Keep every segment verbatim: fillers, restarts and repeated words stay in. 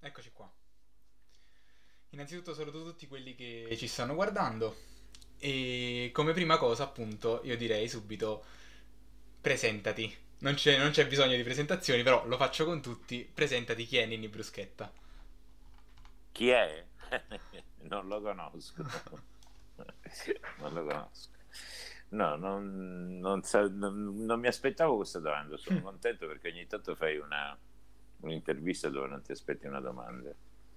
Eccoci qua. Innanzitutto saluto tutti quelli che ci stanno guardando e come prima cosa, appunto, io direi subito presentati. Non c'è, non c'è bisogno di presentazioni, però lo faccio con tutti. Presentati, chi è Ninni Bruschetta? Chi è? Non lo conosco. Non lo conosco. No, non, non sa- non- non mi aspettavo questa domanda. Sono contento perché ogni tanto fai una, un'intervista dove non ti aspetti una domanda.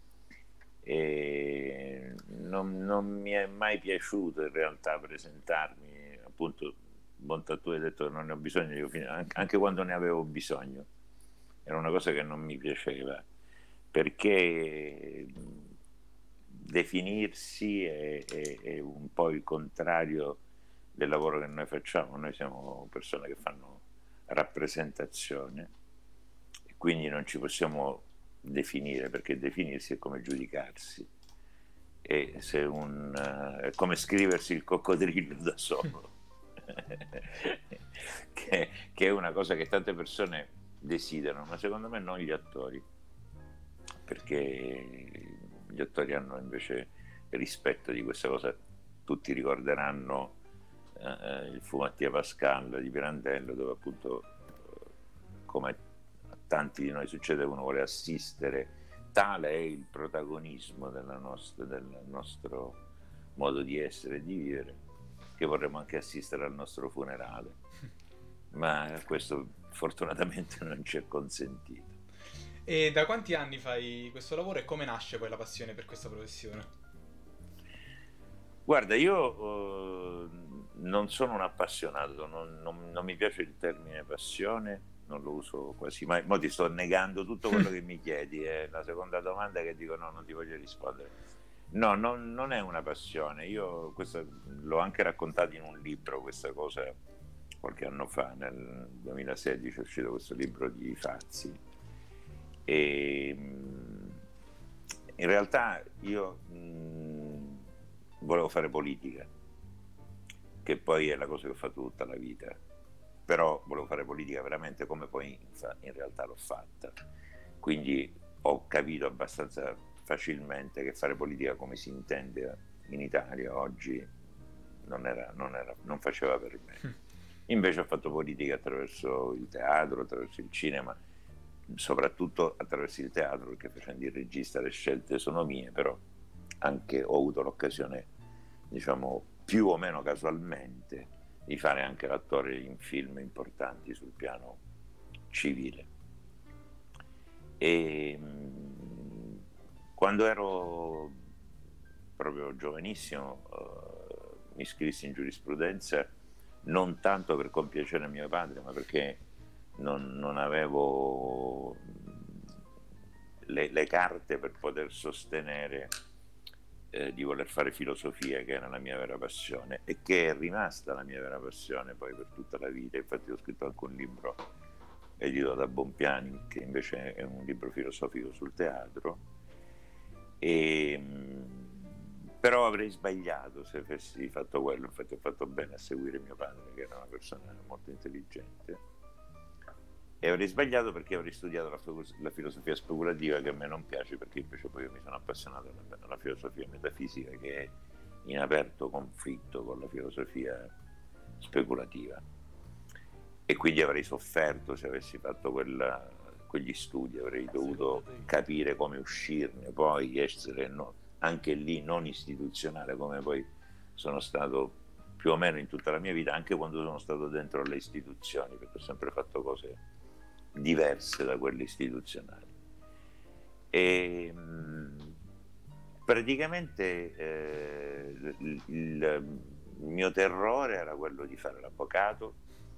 E non, non mi è mai piaciuto in realtà presentarmi, appunto, bontà tu hai detto che non ne ho bisogno, io fin- anche anche quando ne avevo bisogno, era una cosa che non mi piaceva, perché mh, definirsi è, è- è un po' il contrario del lavoro che noi facciamo. Noi siamo persone che fanno rappresentazione e quindi non ci possiamo definire, perché definirsi è come giudicarsi, e se un, eh, è come scriversi il coccodrillo da solo. che, che è una cosa che tante persone desiderano, ma secondo me non gli attori, perché gli attori hanno invece rispetto di questa cosa. Tutti ricorderanno eh, il fu Mattia Pascal di Pirandello, dove appunto, eh, come a tanti di noi succede, uno vuole assistere. Tale è il protagonismo della nostra, del nostro modo di essere e di vivere, che vorremmo anche assistere al nostro funerale, ma questo fortunatamente non ci è consentito. E da quanti anni fai questo lavoro e come nasce poi la passione per questa professione? Guarda, io eh, non sono un appassionato, non, non- non mi piace il termine passione, non lo uso quasi mai. Mo' ti sto negando tutto quello che mi chiedi, è la seconda domanda che dico no, non ti voglio rispondere. No, non, non è una passione. Io questo, l'ho anche raccontato in un libro, questa cosa qualche anno fa, nel duemilasedici è uscito questo libro di Fazzi. E mh, in realtà io mh, volevo fare politica, che poi è la cosa che ho fatto tutta la vita, però volevo fare politica veramente come poi in, fa- in realtà l'ho fatta. Quindi ho capito abbastanza facilmente che fare politica come si intende in Italia oggi non, era, non, era, non faceva per me. Invece ho fatto politica attraverso il teatro, attraverso il cinema, soprattutto attraverso il teatro, perché facendo il regista le scelte sono mie, però anche ho avuto l'occasione, diciamo, più o meno casualmente, di fare anche l'attore in film importanti sul piano civile. E mh, quando ero proprio giovanissimo, eh, mi iscrissi in giurisprudenza non tanto per compiacere mio padre, ma perché non, non avevo le, le carte per poter sostenere eh, di voler fare filosofia, che era la mia vera passione e che è rimasta la mia vera passione poi per tutta la vita. Infatti ho scritto anche un libro edito da Bompiani, che invece è un libro filosofico sul teatro. E, però avrei sbagliato se avessi fatto quello. Infatti ho fatto bene a seguire mio padre, che era una persona molto intelligente, e avrei sbagliato perché avrei studiato la, la filosofia speculativa, che a me non piace, perché invece poi io mi sono appassionato alla, alla filosofia metafisica, che è in aperto conflitto con la filosofia speculativa, e quindi avrei sofferto se avessi fatto quella, quegli studi. Avrei dovuto capire come uscirne, poi essere no, anche lì non istituzionale, come poi sono stato più o meno in tutta la mia vita, anche quando sono stato dentro le istituzioni, perché ho sempre fatto cose diverse da quelle istituzionali. E mh, praticamente eh, il, il mio terrore era quello di fare l'avvocato,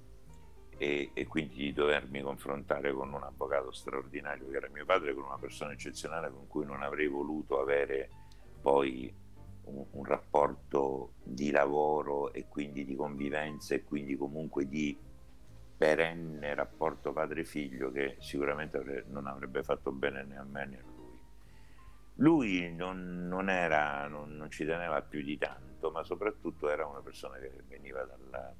e, e quindi di dovermi confrontare con un avvocato straordinario che era mio padre, con una persona eccezionale con cui non avrei voluto avere poi un, un rapporto di lavoro e quindi di convivenza e quindi comunque di perenne rapporto padre-figlio, che sicuramente avre- non avrebbe fatto bene né a me né a lui. Lui non, non era, non, non ci teneva più di tanto, ma soprattutto era una persona che veniva dalla,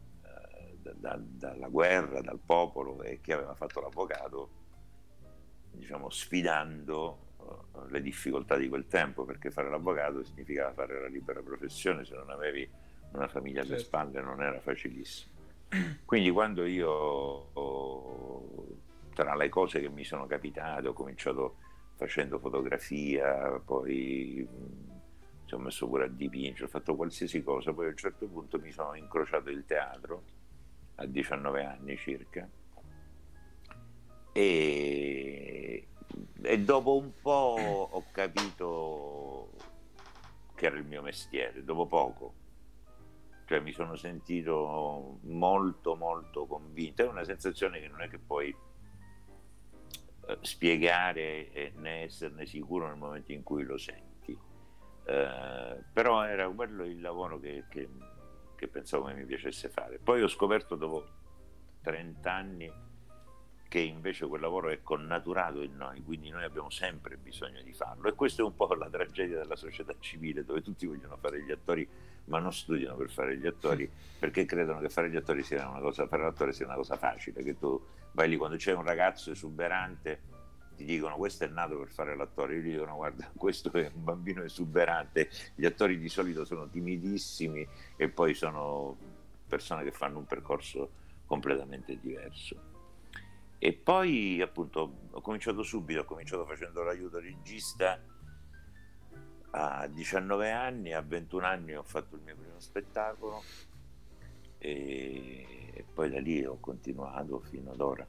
eh, da- da- dalla guerra, dal popolo, e che aveva fatto l'avvocato diciamo, sfidando uh, le difficoltà di quel tempo, perché fare l'avvocato significava fare la libera professione, se non avevi una famiglia alle Certo. spalle non era facilissimo. Quindi quando io, ho, tra le cose che mi sono capitate, ho cominciato facendo fotografia, poi mi sono messo pure a dipingere, ho fatto qualsiasi cosa, poi a un certo punto mi sono incrociato il teatro, a diciannove anni circa, e, e dopo un po' ho capito che era il mio mestiere, dopo poco. Cioè mi sono sentito molto molto convinto, è una sensazione che non è che puoi eh, spiegare e né esserne sicuro nel momento in cui lo senti, eh, però era quello il lavoro che, che, che pensavo che mi piacesse fare. Poi ho scoperto dopo trenta anni che invece quel lavoro è connaturato in noi, quindi noi abbiamo sempre bisogno di farlo, e questa è un po' la tragedia della società civile, dove tutti vogliono fare gli attori ma non studiano per fare gli attori, perché credono che fare gli attori sia una cosa, fare l'attore sia una cosa facile, che tu vai lì quando c'è un ragazzo esuberante ti dicono questo è nato per fare l'attore, gli dicono guarda questo è un bambino esuberante, gli attori di solito sono timidissimi e poi sono persone che fanno un percorso completamente diverso. E poi appunto ho cominciato subito, ho cominciato facendo l'aiuto regista a diciannove anni, a ventuno anni ho fatto il mio primo spettacolo e, e poi da lì ho continuato fino ad ora.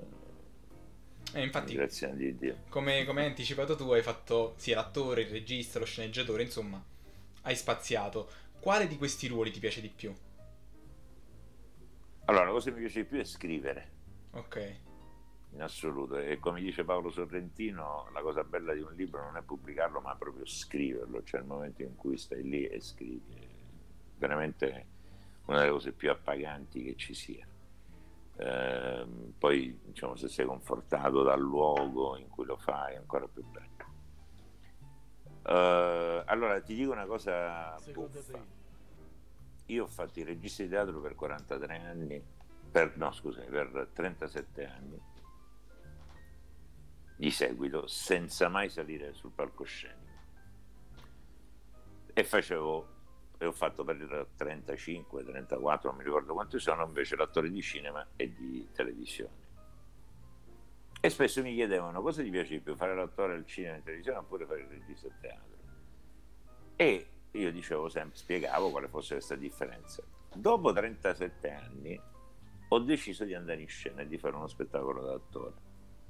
E infatti, Grazie a Dio. come, come hai anticipato tu, hai fatto sia l'attore, il regista, lo sceneggiatore, insomma, hai spaziato. Quale di questi ruoli ti piace di più? Allora, la cosa che mi piace di più è scrivere. Ok. In assoluto, e come dice Paolo Sorrentino, la cosa bella di un libro non è pubblicarlo ma proprio scriverlo, cioè il momento in cui stai lì e scrivi, è veramente una delle cose più appaganti che ci sia. Eh, poi diciamo, se sei confortato dal luogo in cui lo fai è ancora più bello. Eh, allora ti dico una cosa buffa, io ho fatto il regista di teatro per quarantatré anni, per, no scusami, per trentasette anni di seguito, senza mai salire sul palcoscenico, e facevo e ho fatto per trentacinque trentaquattro, non mi ricordo quanti sono, invece l'attore di cinema e di televisione. E spesso mi chiedevano cosa ti piace di più, fare l'attore al cinema e in televisione oppure fare il regista al teatro, e io dicevo sempre, spiegavo quale fosse questa differenza. Dopo trentasette anni ho deciso di andare in scena e di fare uno spettacolo da attore.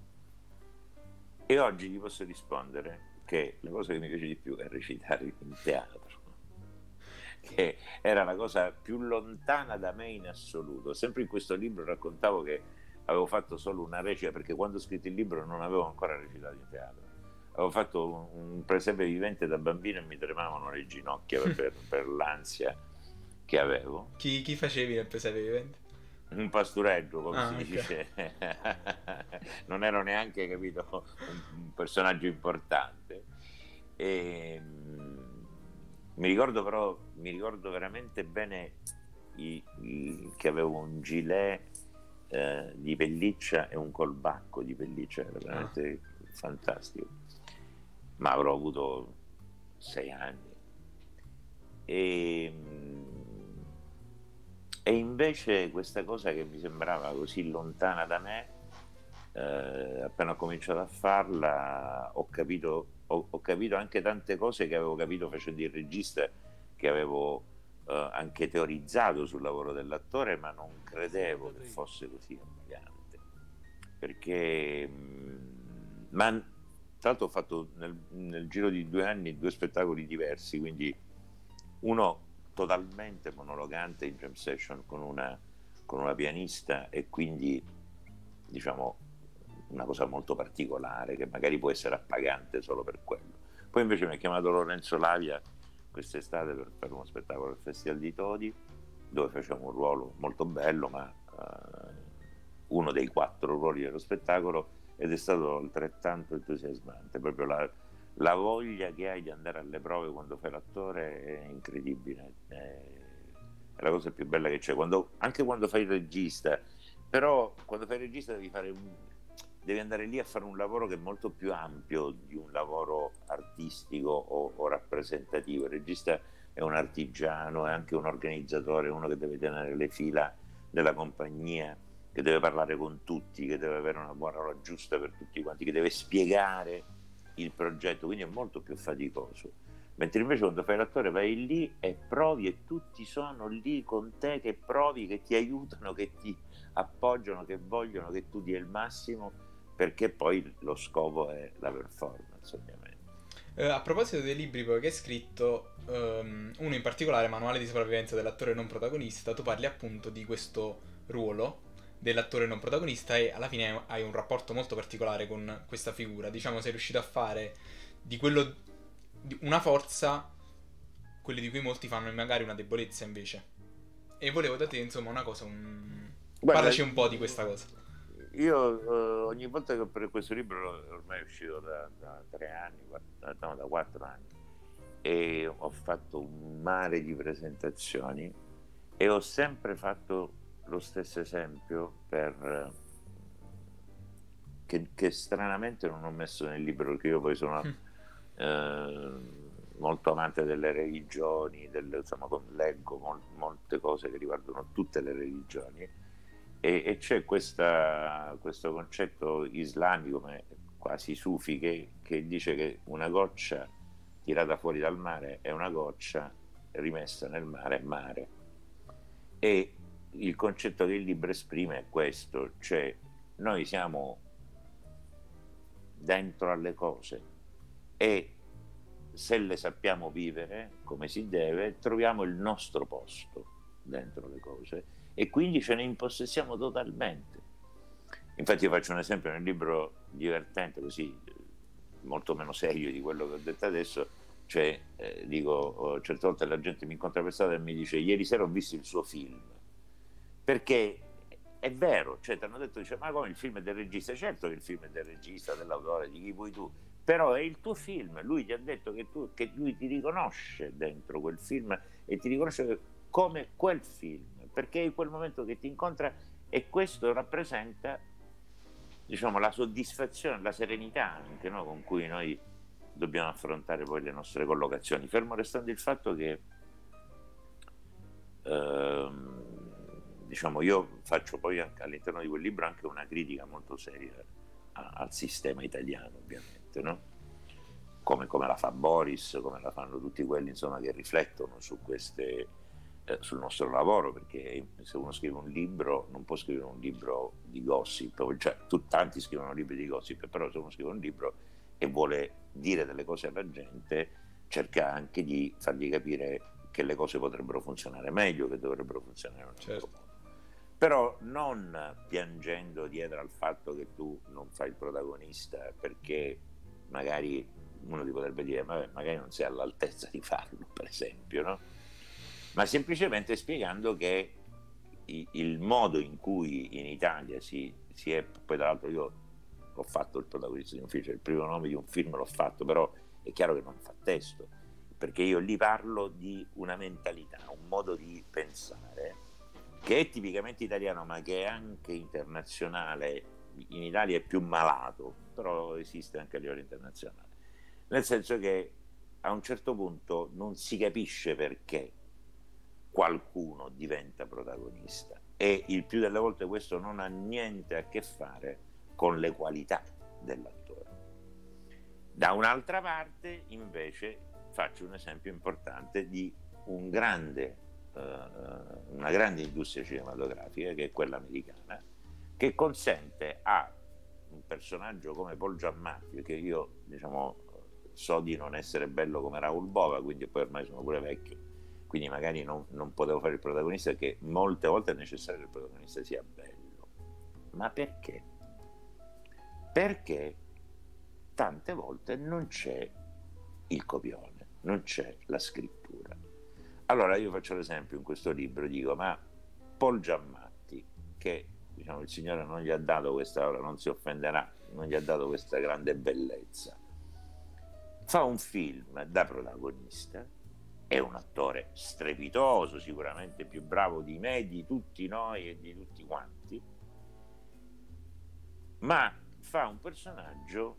E oggi gli posso rispondere che la cosa che mi piace di più è recitare in teatro, che era la cosa più lontana da me in assoluto. Sempre in questo libro raccontavo che avevo fatto solo una recita, perché quando ho scritto il libro non avevo ancora recitato in teatro. Avevo fatto un, un presepe vivente da bambino e mi tremavano le ginocchia per, per l'ansia che avevo. Chi, chi facevi nel presepe vivente? Un pastureggio, come Ah, si ok. dice. Non ero neanche, capito, un, un personaggio importante. E, mm, mi ricordo però, mi ricordo veramente bene i, i, che avevo un gilet eh, di pelliccia e un colbacco di pelliccia, era veramente ah. fantastico. Ma avrò avuto sei anni. E, e invece questa cosa che mi sembrava così lontana da me, eh, appena ho cominciato a farla, ho capito, ho, ho capito anche tante cose che avevo capito facendo il regista, che avevo eh, anche teorizzato sul lavoro dell'attore, ma non credevo che fosse così appagante. Perché, mh, ma tra l'altro ho fatto nel, nel giro di due anni due spettacoli diversi, quindi uno totalmente monologante in jam session con una, con una pianista, e quindi diciamo una cosa molto particolare che magari può essere appagante solo per quello. Poi invece mi ha chiamato Lorenzo Lavia quest'estate per fare uno spettacolo al Festival di Todi, dove facciamo un ruolo molto bello, ma uh, uno dei quattro ruoli dello spettacolo, ed è stato altrettanto entusiasmante. Proprio la, la voglia che hai di andare alle prove quando fai l'attore è incredibile, è, è la cosa più bella che c'è, quando, anche quando fai il regista. Però quando fai il regista devi fare un, devi andare lì a fare un lavoro che è molto più ampio di un lavoro artistico o, o rappresentativo. Il regista è un artigiano, è anche un organizzatore, uno che deve tenere le fila della compagnia, che deve parlare con tutti, che deve avere una buona parola giusta per tutti quanti, che deve spiegare il progetto, quindi è molto più faticoso. Mentre invece quando fai l'attore vai lì e provi e tutti sono lì con te che provi, che ti aiutano, che ti appoggiano, che vogliono che tu dia il massimo, perché poi lo scopo è la performance, ovviamente. Eh, a proposito dei libri poi che hai scritto, ehm, uno in particolare, Manuale di sopravvivenza dell'attore non protagonista, tu parli appunto di questo ruolo dell'attore non protagonista e alla fine hai un rapporto molto particolare con questa figura. Diciamo, sei riuscito a fare di quello di una forza, quelli di cui molti fanno magari una debolezza invece. E volevo da te, insomma, una cosa, un... Guarda, parlaci un po' di questa cosa. io eh, ogni volta che ho preso questo libro, ormai è uscito da, da tre anni, quattro, no, da quattro anni, e ho fatto un mare di presentazioni e ho sempre fatto lo stesso esempio per che, che stranamente non ho messo nel libro, perché io poi sono mm. eh, molto amante delle religioni, delle, insomma, leggo mol, molte cose che riguardano tutte le religioni, e, e c'è questa, questo concetto islamico, quasi sufi, che, che dice che una goccia tirata fuori dal mare è una goccia, rimessa nel mare è mare. E il concetto che il libro esprime è questo, cioè noi siamo dentro alle cose e se le sappiamo vivere come si deve, troviamo il nostro posto dentro le cose e quindi ce ne impossessiamo totalmente. Infatti io faccio un esempio nel libro divertente, così molto meno serio di quello che ho detto adesso, cioè eh, dico, certe volte la gente mi incontra per strada e mi dice ieri sera ho visto il suo film, perché è vero, cioè ti hanno detto, dice, ma come il film è del regista? Certo che il film è del regista, dell'autore, di chi vuoi tu, però è il tuo film, lui ti ha detto che, tu, che lui ti riconosce dentro quel film e ti riconosce come quel film, perché è in quel momento che ti incontra e questo rappresenta, diciamo, la soddisfazione, la serenità anche, no, con cui noi dobbiamo affrontare poi le nostre collocazioni, fermo restando il fatto che ehm, diciamo, io faccio poi all'interno di quel libro anche una critica molto seria a, al sistema italiano, ovviamente, no? Come, come la fa Boris, come la fanno tutti quelli, insomma, che riflettono su queste, eh, sul nostro lavoro, perché se uno scrive un libro non può scrivere un libro di gossip, cioè tu, tanti scrivono libri di gossip, però se uno scrive un libro e vuole dire delle cose alla gente, cerca anche di fargli capire che le cose potrebbero funzionare meglio, che dovrebbero funzionare in un altro Certo. modo. Però non piangendo dietro al fatto che tu non fai il protagonista, perché magari uno ti potrebbe dire vabbè, magari non sei all'altezza di farlo, per esempio, no? Ma semplicemente spiegando che il modo in cui in Italia si, si è, poi tra l'altro io ho fatto il protagonista di un film, cioè il primo nome di un film l'ho fatto, però è chiaro che non fa testo, perché io lì parlo di una mentalità, un modo di pensare che è tipicamente italiano ma che è anche internazionale. In Italia è più malato, però esiste anche a livello internazionale, nel senso che a un certo punto non si capisce perché qualcuno diventa protagonista e il più delle volte questo non ha niente a che fare con le qualità dell'attore. Da un'altra parte invece faccio un esempio importante di un grande Uh, una grande industria cinematografica che è quella americana, che consente a un personaggio come Paul Giamatti, che io diciamo so di non essere bello come Raoul Bova, quindi poi ormai sono pure vecchio, quindi magari non, non potevo fare il protagonista, che molte volte è necessario che il protagonista sia bello. Ma perché? Perché tante volte non c'è il copione, non c'è la scrittura. Allora io faccio l'esempio in questo libro, dico, ma Paul Giamatti, che diciamo il Signore non gli ha dato questa, ora non si offenderà, non gli ha dato questa grande bellezza, fa un film da protagonista, è un attore strepitoso, sicuramente più bravo di me, di tutti noi e di tutti quanti, ma fa un personaggio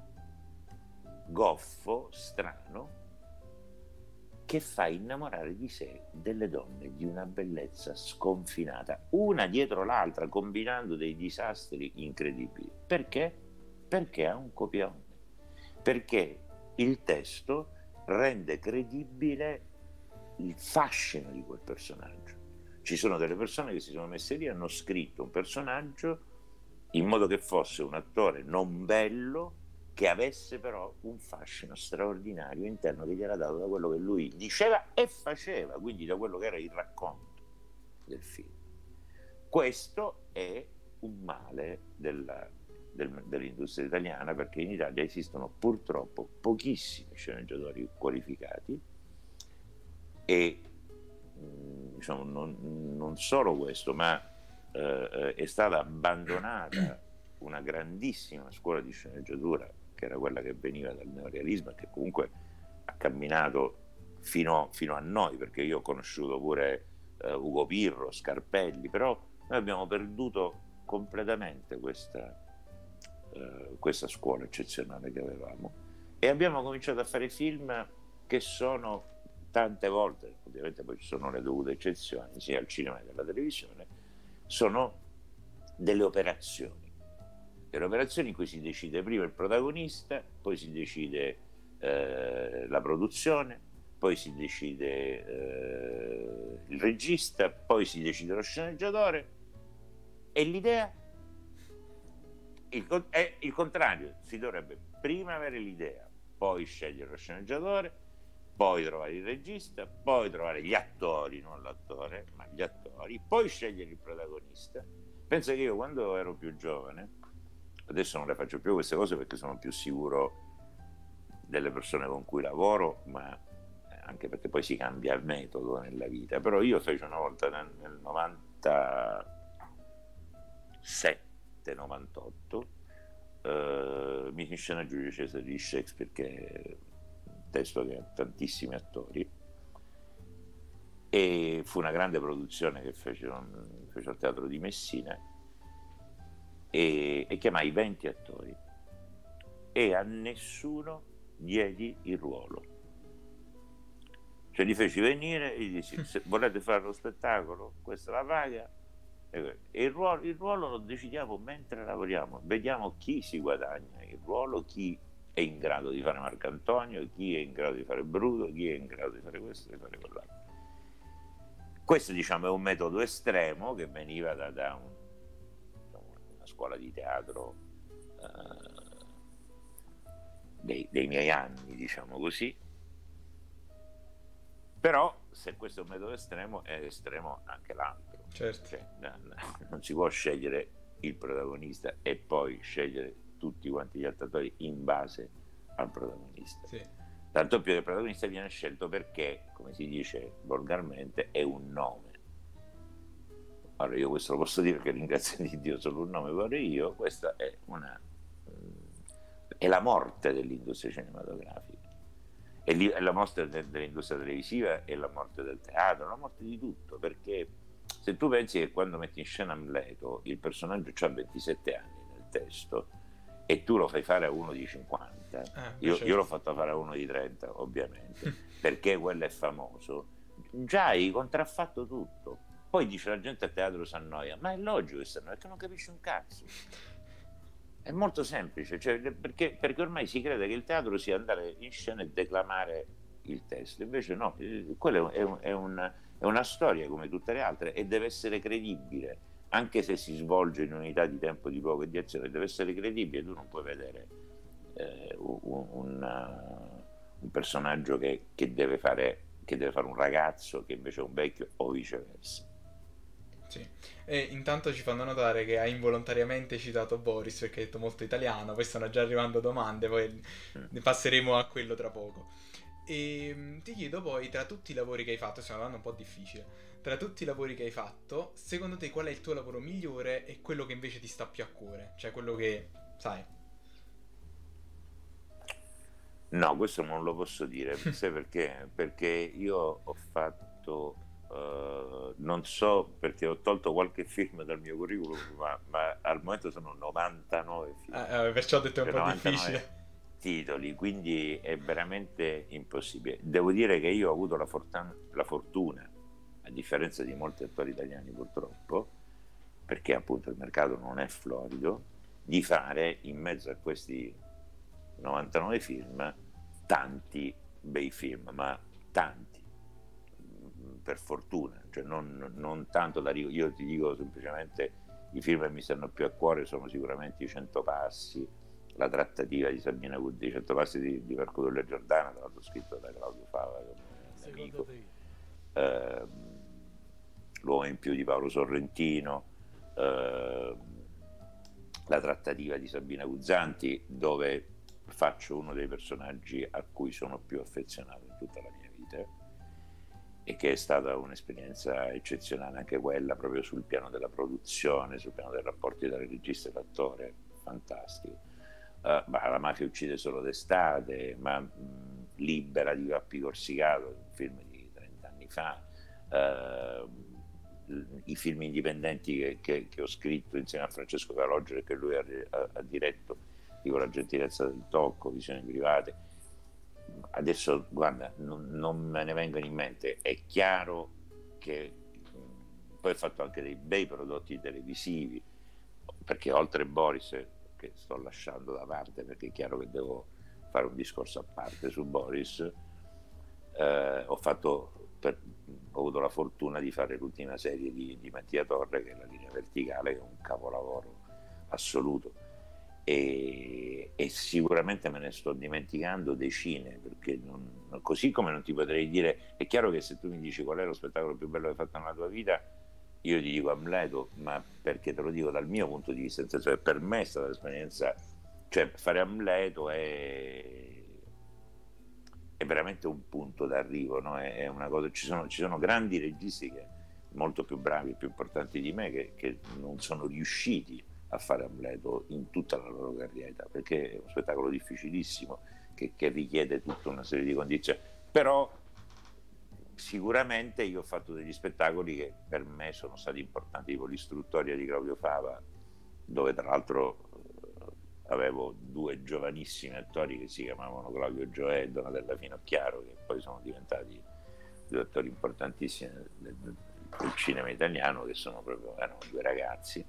goffo, strano, che fa innamorare di sé delle donne di una bellezza sconfinata, una dietro l'altra, combinando dei disastri incredibili. Perché? Perché ha un copione. Perché il testo rende credibile il fascino di quel personaggio. Ci sono delle persone che si sono messe lì e hanno scritto un personaggio in modo che fosse un attore non bello, che avesse però un fascino straordinario interno che gli era dato da quello che lui diceva e faceva, quindi da quello che era il racconto del film. Questo è un male della, del, dell'industria italiana, perché in Italia esistono purtroppo pochissimi sceneggiatori qualificati e diciamo, non, non solo questo, ma eh, è stata abbandonata una grandissima scuola di sceneggiatura, che era quella che veniva dal neorealismo e che comunque ha camminato fino, fino a noi, perché io ho conosciuto pure eh, Ugo Pirro, Scarpelli, però noi abbiamo perduto completamente questa, eh, questa scuola eccezionale che avevamo e abbiamo cominciato a fare film che sono tante volte, ovviamente poi ci sono le dovute eccezioni sia al cinema che alla televisione, sono delle operazioni. Delle operazioni in cui si decide prima il protagonista, poi si decide eh, la produzione, poi si decide eh, il regista, poi si decide lo sceneggiatore e l'idea il, è il contrario, si dovrebbe prima avere l'idea, poi scegliere lo sceneggiatore, poi trovare il regista, poi trovare gli attori, non l'attore, ma gli attori, poi scegliere il protagonista. Penso che io quando ero più giovane, adesso non le faccio più queste cose perché sono più sicuro delle persone con cui lavoro, ma anche perché poi si cambia il metodo nella vita. Però io feci una volta nel novantasette novantotto eh, mi scena Giulio Cesare di Shakespeare, che è un testo che ha tantissimi attori, e fu una grande produzione che fece, fece al Teatro di Messina e, e chiamai venti attori e a nessuno diedi il ruolo, cioè li feci venire e gli dissi: se volete fare lo spettacolo, questa è la paga, e il ruolo, il ruolo lo decidiamo mentre lavoriamo, vediamo chi si guadagna il ruolo, chi è in grado di fare Marcantonio, chi è in grado di fare Bruto, chi è in grado di fare questo, di fare quell'altro. Questo, diciamo, è un metodo estremo che veniva da, da un, una scuola di teatro eh, dei, dei miei anni, diciamo così. Però se questo è un metodo estremo, è estremo anche l'altro. Certo. Cioè, non si può scegliere il protagonista e poi scegliere tutti quanti gli attori in base al protagonista. Sì. Tanto più che il protagonista viene scelto perché, come si dice volgarmente, è un nome. Allora io questo lo posso dire perché, ringrazio di Dio, solo un nome vorrei io. Questa è una è la morte dell'industria cinematografica, è la morte dell'industria televisiva, è la morte del teatro, la morte di tutto, perché se tu pensi che quando metti in scena Amleto il personaggio ha ventisette anni nel testo e tu lo fai fare a uno di cinquanta, ah, io, certo. io l'ho fatto fare a uno di trenta ovviamente perché quello è famoso, già hai contraffatto tutto. Poi dice la gente a teatro si annoia, ma è logico che si annoia, perché non capisci un cazzo. È molto semplice, cioè, perché, perché ormai si crede che il teatro sia andare in scena e declamare il testo, invece no, quello è, un, è, un, è una storia come tutte le altre e deve essere credibile, anche se si svolge in unità di tempo di poco e di azione, deve essere credibile. Tu non puoi vedere eh, un, un, un personaggio che, che, deve fare, che deve fare un ragazzo che invece è un vecchio o viceversa. Sì. E intanto ci fanno notare che hai involontariamente citato Boris perché hai detto molto italiano, poi stanno già arrivando domande, poi ne passeremo a quello tra poco. E ti chiedo poi, tra tutti i lavori che hai fatto, stiamo parlando un po' difficile, tra tutti i lavori che hai fatto, secondo te qual è il tuo lavoro migliore e quello che invece ti sta più a cuore? Cioè quello che, sai... No, questo non lo posso dire, sai perché? Perché io ho fatto uh, non so perché ho tolto qualche film dal mio curriculum, ma, ma al momento sono novantanove film, Eh, eh, perciò ho detto è un cioè po' novantanove difficile. titoli, quindi è veramente impossibile. Devo dire che io ho avuto la, fortuna, la fortuna, a differenza di molti attori italiani purtroppo, perché appunto il mercato non è florido, di fare in mezzo a questi novantanove film tanti bei film, ma tanti, per fortuna, cioè non, non tanto da io ti dico semplicemente i film che mi stanno più a cuore sono sicuramente I Cento Passi, La trattativa di Sabina Guddi, I Cento Passi di, di Marco Tullio Giordana, tra l'altro scritto da Claudio Fava, come amico, eh, L'uomo in più di Paolo Sorrentino, eh, La trattativa di Sabina Guzzanti, dove faccio uno dei personaggi a cui sono più affezionato in tutta la mia vita, e che è stata un'esperienza eccezionale anche quella, proprio sul piano della produzione, sul piano dei rapporti tra il regista e l'attore, fantastico. Uh, ma La mafia uccide solo d'estate, ma mh, Libera di Vappi Corsicato, un film di trenta anni fa, uh, i film indipendenti che, che, che ho scritto insieme a Francesco Calogero e che lui ha, ha, ha diretto, tipo La gentilezza del tocco, Visioni private. Adesso guarda, non, non me ne vengono in mente. È chiaro che poi ho fatto anche dei bei prodotti televisivi, perché oltre Boris, che sto lasciando da parte perché è chiaro che devo fare un discorso a parte su Boris, eh, ho fatto per, ho avuto la fortuna di fare l'ultima serie di, di Mattia Torre, che è La linea verticale, che è un capolavoro assoluto, e, e sicuramente me ne sto dimenticando decine, perché non, così come non ti potrei dire, è chiaro che se tu mi dici qual è lo spettacolo più bello che hai fatto nella tua vita, io ti dico Amleto, ma perché te lo dico dal mio punto di vista, nel senso che per me è stata l'esperienza, cioè fare Amleto è è veramente un punto d'arrivo, no? È una cosa, ci sono, ci sono grandi registi che, molto più bravi e più importanti di me, che, che non sono riusciti a fare Amleto in tutta la loro carriera, perché è uno spettacolo difficilissimo che, che richiede tutta una serie di condizioni. Però sicuramente io ho fatto degli spettacoli che per me sono stati importanti, tipo l'Istruttoria di Claudio Fava, dove tra l'altro avevo due giovanissimi attori che si chiamavano Claudio Gioè e Donatella Finocchiaro, che poi sono diventati due attori importantissimi del, del, del cinema italiano, che sono proprio, erano due ragazzi,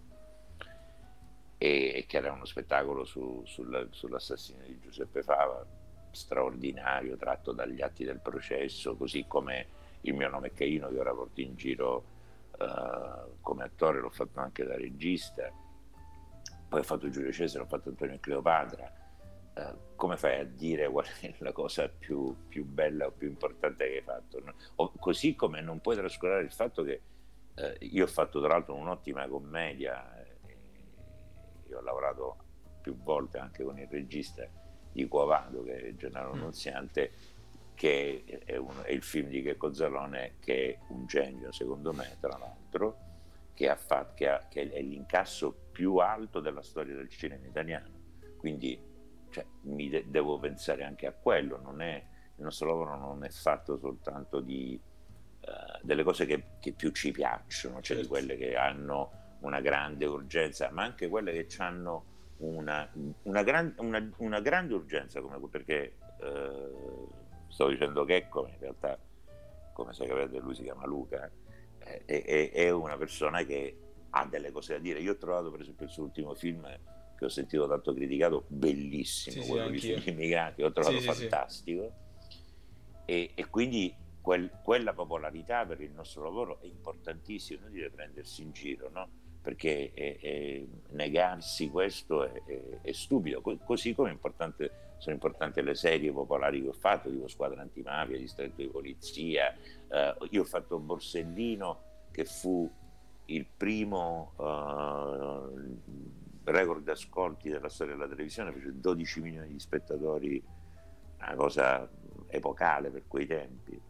e, e che era uno spettacolo su, sulla, sull'assassinio di Giuseppe Fava, straordinario, tratto dagli atti del processo, così come Il mio nome è Caino, che ora porto in giro uh, come attore, l'ho fatto anche da regista. Poi ho fatto Giulio Cesare, ho fatto Antonio e Cleopatra. Uh, come fai a dire qual è la cosa più, più bella o più importante che hai fatto? No? O, così come non puoi trascurare il fatto che uh, io ho fatto tra l'altro un'ottima commedia, e, e ho lavorato più volte anche con il regista di Quavado, che è Gennaro Nunziante, che è, un, è il film di Checco Zalone, che è un genio secondo me, tra l'altro, che, ha fatto, che, ha, che è l'incasso più alto della storia del cinema italiano, quindi cioè, mi de- devo pensare anche a quello. Non è, il nostro lavoro non è fatto soltanto di uh, delle cose che, che più ci piacciono, cioè certo, di quelle che hanno una grande urgenza, ma anche quelle che hanno una, una, gran, una, una grande urgenza, come perché uh, stavo dicendo Checco, in realtà come sapete lui si chiama Luca, è, è, è una persona che ha delle cose da dire. Io ho trovato per esempio il suo ultimo film, che ho sentito tanto criticato, bellissimo, sì, quello sì, lì sugli immigranti, ho trovato sì, fantastico, sì, sì. E, e quindi quel, quella popolarità per il nostro lavoro è importantissima, non deve prendersi in giro, no? Perché è, è, negarsi questo è, è, è stupido, Co- così come è importante, sono importanti le serie popolari che ho fatto, tipo Squadra Antimafia, Distretto di Polizia. Uh, io ho fatto Borsellino, che fu il primo uh, record ascolti della storia della televisione, fece dodici milioni di spettatori, una cosa epocale per quei tempi.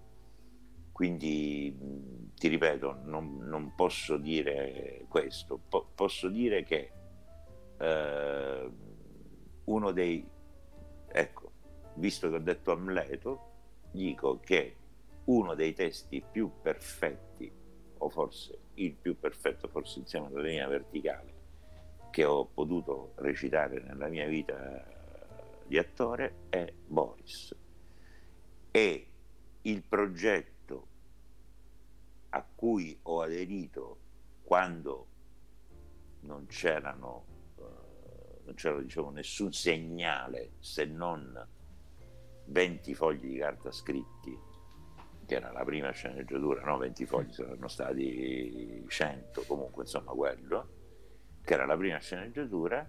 Quindi ti ripeto, non, non posso dire questo, po- posso dire che uh, uno dei, ecco, visto che ho detto Amleto, dico che uno dei testi più perfetti, o forse il più perfetto, forse insieme alla linea verticale, che ho potuto recitare nella mia vita di attore, è Boris. E il progetto a cui ho aderito quando non c'erano eh, non c'era, diciamo, nessun segnale se non venti fogli di carta scritti, che era la prima sceneggiatura, no? venti fogli, saranno stati cento, comunque insomma quello, che era la prima sceneggiatura,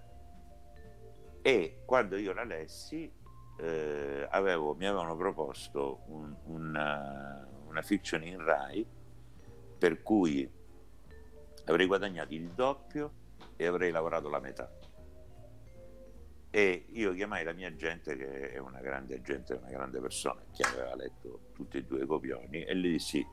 e quando io la lessi eh, avevo, mi avevano proposto un, una, una fiction in Rai, per cui avrei guadagnato il doppio e avrei lavorato la metà. E io chiamai la mia agente, che è una grande agente, una grande persona, che aveva letto tutti e due i copioni, e le dissi: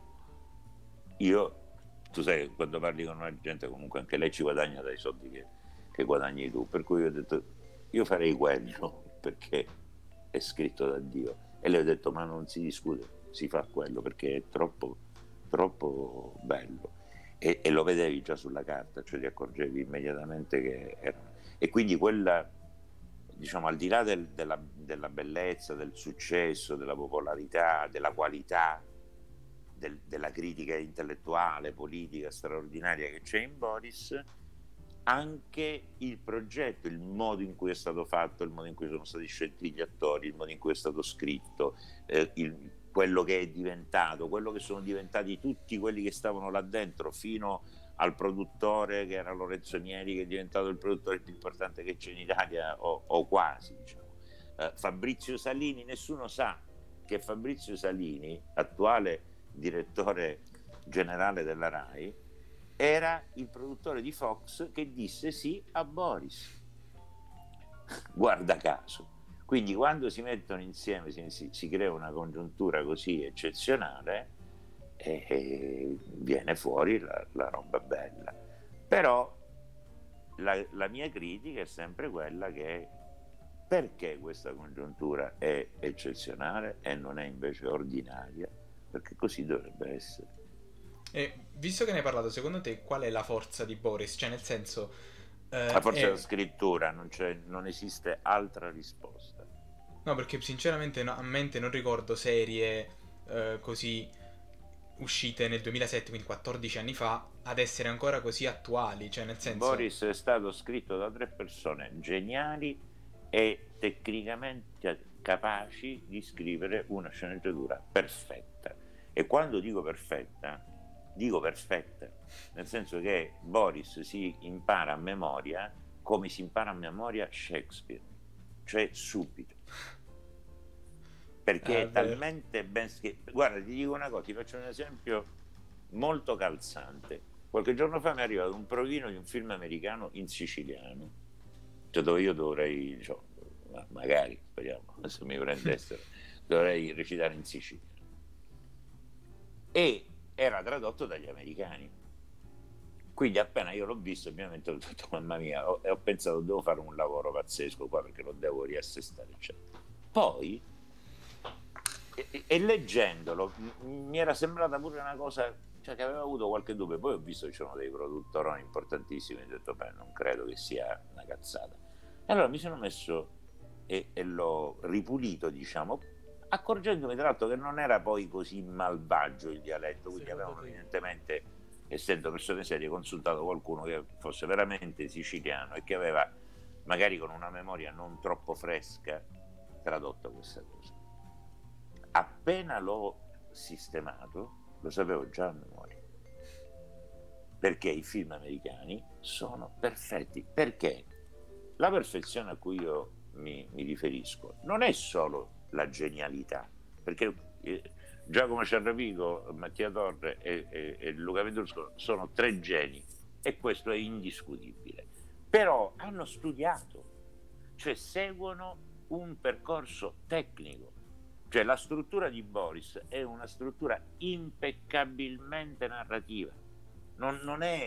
io, tu sai, quando parli con una gente comunque anche lei ci guadagna dai soldi che, che guadagni tu, per cui io ho detto: io farei quello perché è scritto da Dio. E lei ha detto: ma non si discute, si fa quello perché è troppo troppo bello. E, e lo vedevi già sulla carta, cioè ti accorgevi immediatamente che era. E quindi quella, diciamo, al di là del, della, della bellezza, del successo, della popolarità, della qualità, del, della critica intellettuale, politica straordinaria che c'è in Boris, anche il progetto, il modo in cui è stato fatto, il modo in cui sono stati scelti gli attori, il modo in cui è stato scritto, eh, il, quello che è diventato, quello che sono diventati tutti quelli che stavano là dentro, fino al produttore che era Lorenzo Mieri, che è diventato il produttore più importante che c'è in Italia, o, o quasi, diciamo. eh, Fabrizio Salini, nessuno sa che Fabrizio Salini, attuale direttore generale della Rai, era il produttore di Fox che disse sì a Boris, guarda caso. Quindi quando si mettono insieme, si, si, si crea una congiuntura così eccezionale, e, e viene fuori la, la roba bella. Però la, la mia critica è sempre quella che, perché questa congiuntura è eccezionale e non è invece ordinaria? Perché così dovrebbe essere. E visto che ne hai parlato, secondo te qual è la forza di Boris? Cioè, nel senso, La eh, forza della è... scrittura, non, c'è, non esiste altra risposta. No, perché sinceramente no, a mente non ricordo serie eh, così uscite nel duemilasette, quindi quattordici anni fa, ad essere ancora così attuali. Cioè, nel senso... Boris è stato scritto da tre persone geniali e tecnicamente capaci di scrivere una sceneggiatura perfetta. E quando dico perfetta, dico perfetta, nel senso che Boris si impara a memoria come si impara a memoria Shakespeare, cioè subito. Perché Ah, è è vero. talmente ben scritto. Guarda, ti dico una cosa, ti faccio un esempio molto calzante. Qualche giorno fa mi è arrivato un provino di un film americano in siciliano, cioè dove io dovrei, diciamo, magari, speriamo, se mi prendessero, dovrei recitare in siciliano. E era tradotto dagli americani. Quindi appena io l'ho visto, ovviamente ho detto: mamma mia, ho, e ho pensato: devo fare un lavoro pazzesco qua perché lo devo riassestare, eccetera. Poi, e, e leggendolo, m- mi era sembrata pure una cosa, cioè, che aveva avuto qualche dubbio. Poi ho visto che c'erano dei produttori importantissimi e ho detto: beh, non credo che sia una cazzata. E allora mi sono messo e, e l'ho ripulito, diciamo, accorgendomi tra l'altro che non era poi così malvagio il dialetto, quindi Secondo avevano te? evidentemente, essendo persone serie, consultato qualcuno che fosse veramente siciliano e che aveva, magari con una memoria non troppo fresca, tradotto questa cosa. Appena l'ho sistemato, lo sapevo già a memoria, perché i film americani sono perfetti. Perché la perfezione a cui io mi, mi riferisco non è solo la genialità, perché eh, Giacomo Ciarrapico, Mattia Torre e, e, e Luca Vendrusco sono tre geni, e questo è indiscutibile. Però hanno studiato, cioè seguono un percorso tecnico. Cioè la struttura di Boris è una struttura impeccabilmente narrativa. Non, non è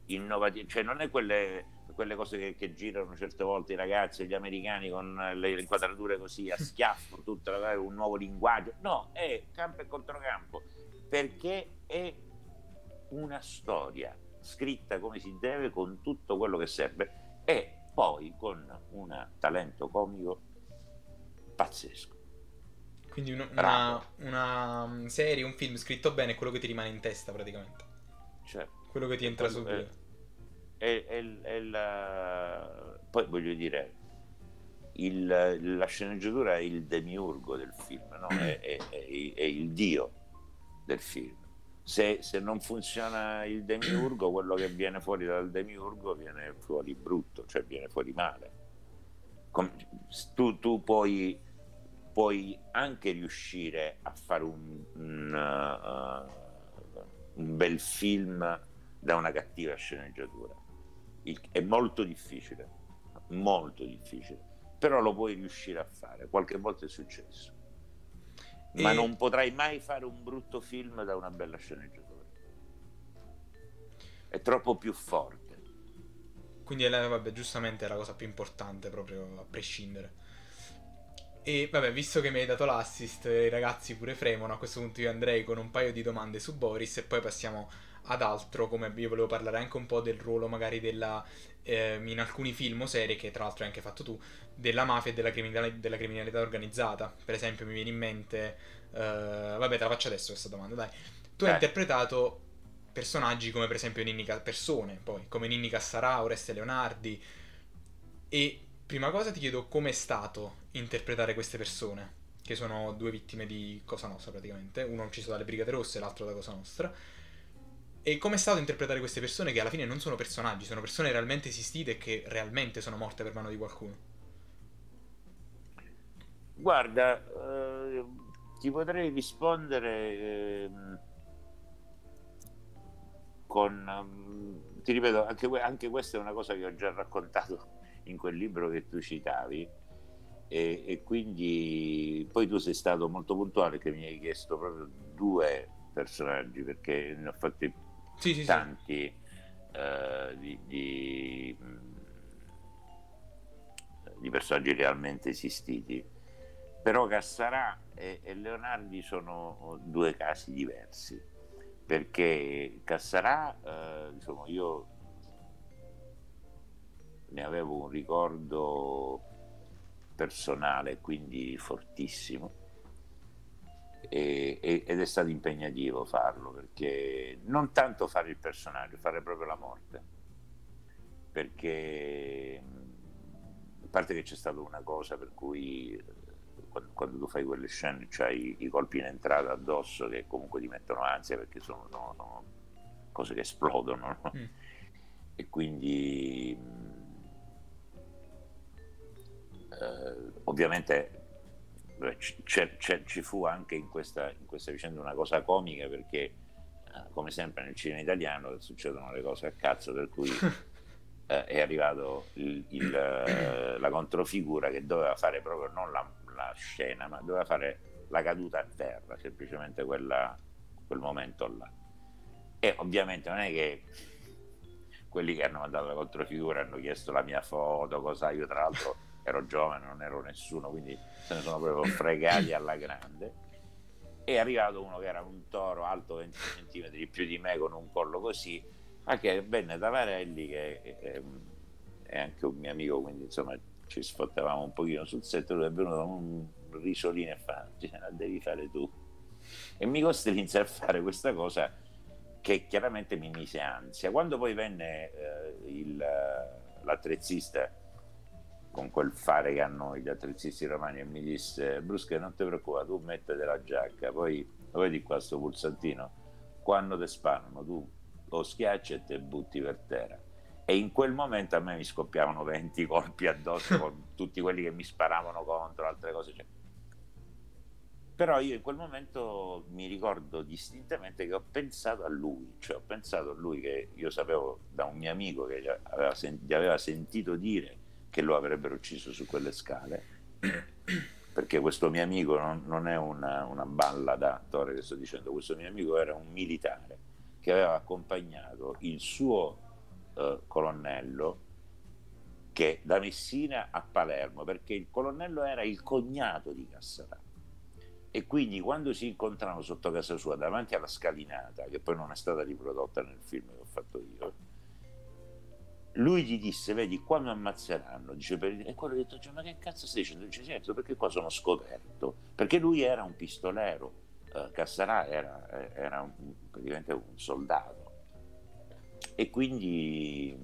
innovativo, cioè non è quelle, quelle cose che, che girano certe volte i ragazzi, gli americani con le inquadrature così a schiaffo, tutto un nuovo linguaggio, no, è campo e controcampo, perché è una storia scritta come si deve, con tutto quello che serve, e poi con un talento comico pazzesco. Quindi un- una, una serie, un film scritto bene è quello che ti rimane in testa praticamente. Cioè, Quello che ti è entra quello- subito. è- è- è- è la- poi voglio dire, il- la sceneggiatura è il demiurgo del film, no? è, è- è- è il dio del film. Se, se non funziona il demiurgo, quello che viene fuori dal demiurgo viene fuori brutto, cioè viene fuori male. Com- tu, tu puoi, puoi anche riuscire a fare un, un, uh, un bel film da una cattiva sceneggiatura. Il- è molto difficile, molto difficile, però lo puoi riuscire a fare. Qualche volta è successo, ma E non potrai mai fare un brutto film da una bella sceneggiatura. È troppo più forte. quindi è la- vabbè, giustamente è la cosa più importante proprio a prescindere. E vabbè, visto che mi hai dato l'assist, i ragazzi pure fremono, a questo punto io andrei con un paio di domande su Boris e poi passiamo ad altro, come io volevo parlare anche un po' del ruolo magari della, ehm, in alcuni film o serie, che tra l'altro hai anche fatto tu, della mafia e della, criminal- della criminalità organizzata. Per esempio mi viene in mente, eh, vabbè te la faccio adesso questa domanda, dai. Tu hai Dai. interpretato personaggi come per esempio Ninni Ca- persone, poi, come Ninni Cassarà, Oreste Leonardi, e prima cosa ti chiedo com'è stato interpretare queste persone, che sono due vittime di Cosa Nostra praticamente, uno ucciso dalle Brigate Rosse e l'altro da Cosa Nostra. E com'è stato interpretare queste persone che alla fine non sono personaggi, sono persone realmente esistite e che realmente sono morte per mano di qualcuno. Guarda, eh, ti potrei rispondere ehm, con, ehm, ti ripeto, anche, que- anche questa è una cosa che ho già raccontato in quel libro che tu citavi, e, e quindi poi tu sei stato molto puntuale, che mi hai chiesto proprio due personaggi, perché ne ho fatti Sì, sì, sì. tanti eh, di, di, di personaggi realmente esistiti. Però Cassarà e, e Leonardi sono due casi diversi, perché Cassarà, eh, diciamo, io ne avevo un ricordo personale, quindi fortissimo, e, e, ed è stato impegnativo farlo, perché non tanto fare il personaggio, fare proprio la morte, perché a parte che c'è stata una cosa per cui quando, quando tu fai quelle scene c'hai i colpi in entrata addosso che comunque ti mettono ansia, perché sono, sono, sono cose che esplodono, no? Mm. E quindi eh, ovviamente c'è, c'è, ci fu anche in questa, in questa vicenda una cosa comica, perché eh, come sempre nel cinema italiano succedono le cose a cazzo, per cui eh, è arrivato il, il, eh, la controfigura che doveva fare proprio non la, la scena, ma doveva fare la caduta a terra, semplicemente quella, quel momento là. E ovviamente non è che quelli che hanno mandato la controfigura hanno chiesto la mia foto, cosa, io tra l'altro ero giovane, non ero nessuno, quindi se ne sono proprio fregati alla grande. È arrivato uno che era un toro alto venti centimetri più di me, con un collo così, ma che venne da Varelli, che è, è anche un mio amico, quindi insomma ci sfottavamo un pochino sul set. Lui è venuto con un risolino e fa: la devi fare tu, e mi costrinse a fare questa cosa che chiaramente mi mise ansia. Quando poi venne eh, il, l'attrezzista, con quel fare che hanno gli attrezzisti romani, e mi disse: Brusca, non ti preoccupare, tu mettete la giacca, poi lo vedi qua sto pulsantino, quando ti sparano tu lo schiacci e te butti per terra. E in quel momento a me mi scoppiavano venti colpi addosso, con tutti quelli che mi sparavano contro, altre cose, cioè. Però io in quel momento mi ricordo distintamente che ho pensato a lui, cioè ho pensato a lui, che io sapevo da un mio amico che gli aveva, sen- gli aveva sentito dire che lo avrebbero ucciso su quelle scale, perché questo mio amico non, non è una, una balla d'attore che sto dicendo, questo mio amico era un militare che aveva accompagnato il suo eh, colonnello che da Messina a Palermo, perché il colonnello era il cognato di Cassarà, e quindi quando si incontravano sotto casa sua davanti alla scalinata, che poi non è stata riprodotta nel film che ho fatto io, lui gli disse: vedi, qua mi ammazzeranno. Dice, per... e quello ha detto: cioè, ma che cazzo stai dicendo? Dice: certo, perché qua sono scoperto, perché lui era un pistolero, uh, Cassarà era, era un, praticamente un soldato, e quindi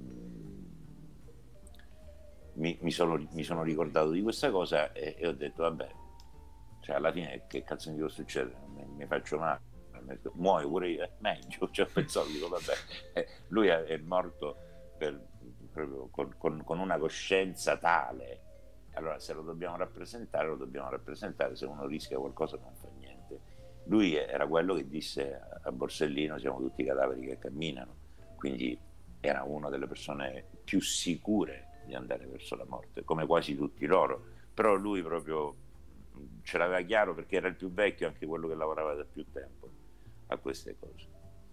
mi, mi, sono, mi sono ricordato di questa cosa, e, e ho detto: vabbè, cioè alla fine che cazzo mi può succedere? Mi, mi faccio male, muoio pure io, meglio. Cioè, pensavo, dico, vabbè, lui è, è morto per, proprio con, con, con una coscienza tale. Allora, se lo dobbiamo rappresentare, lo dobbiamo rappresentare. Se uno rischia qualcosa non fa niente. Lui era quello che disse a Borsellino: siamo tutti cadaveri che camminano. Quindi era una delle persone più sicure di andare verso la morte, come quasi tutti loro. Però lui proprio ce l'aveva chiaro, perché era il più vecchio, anche quello che lavorava da più tempo a queste cose.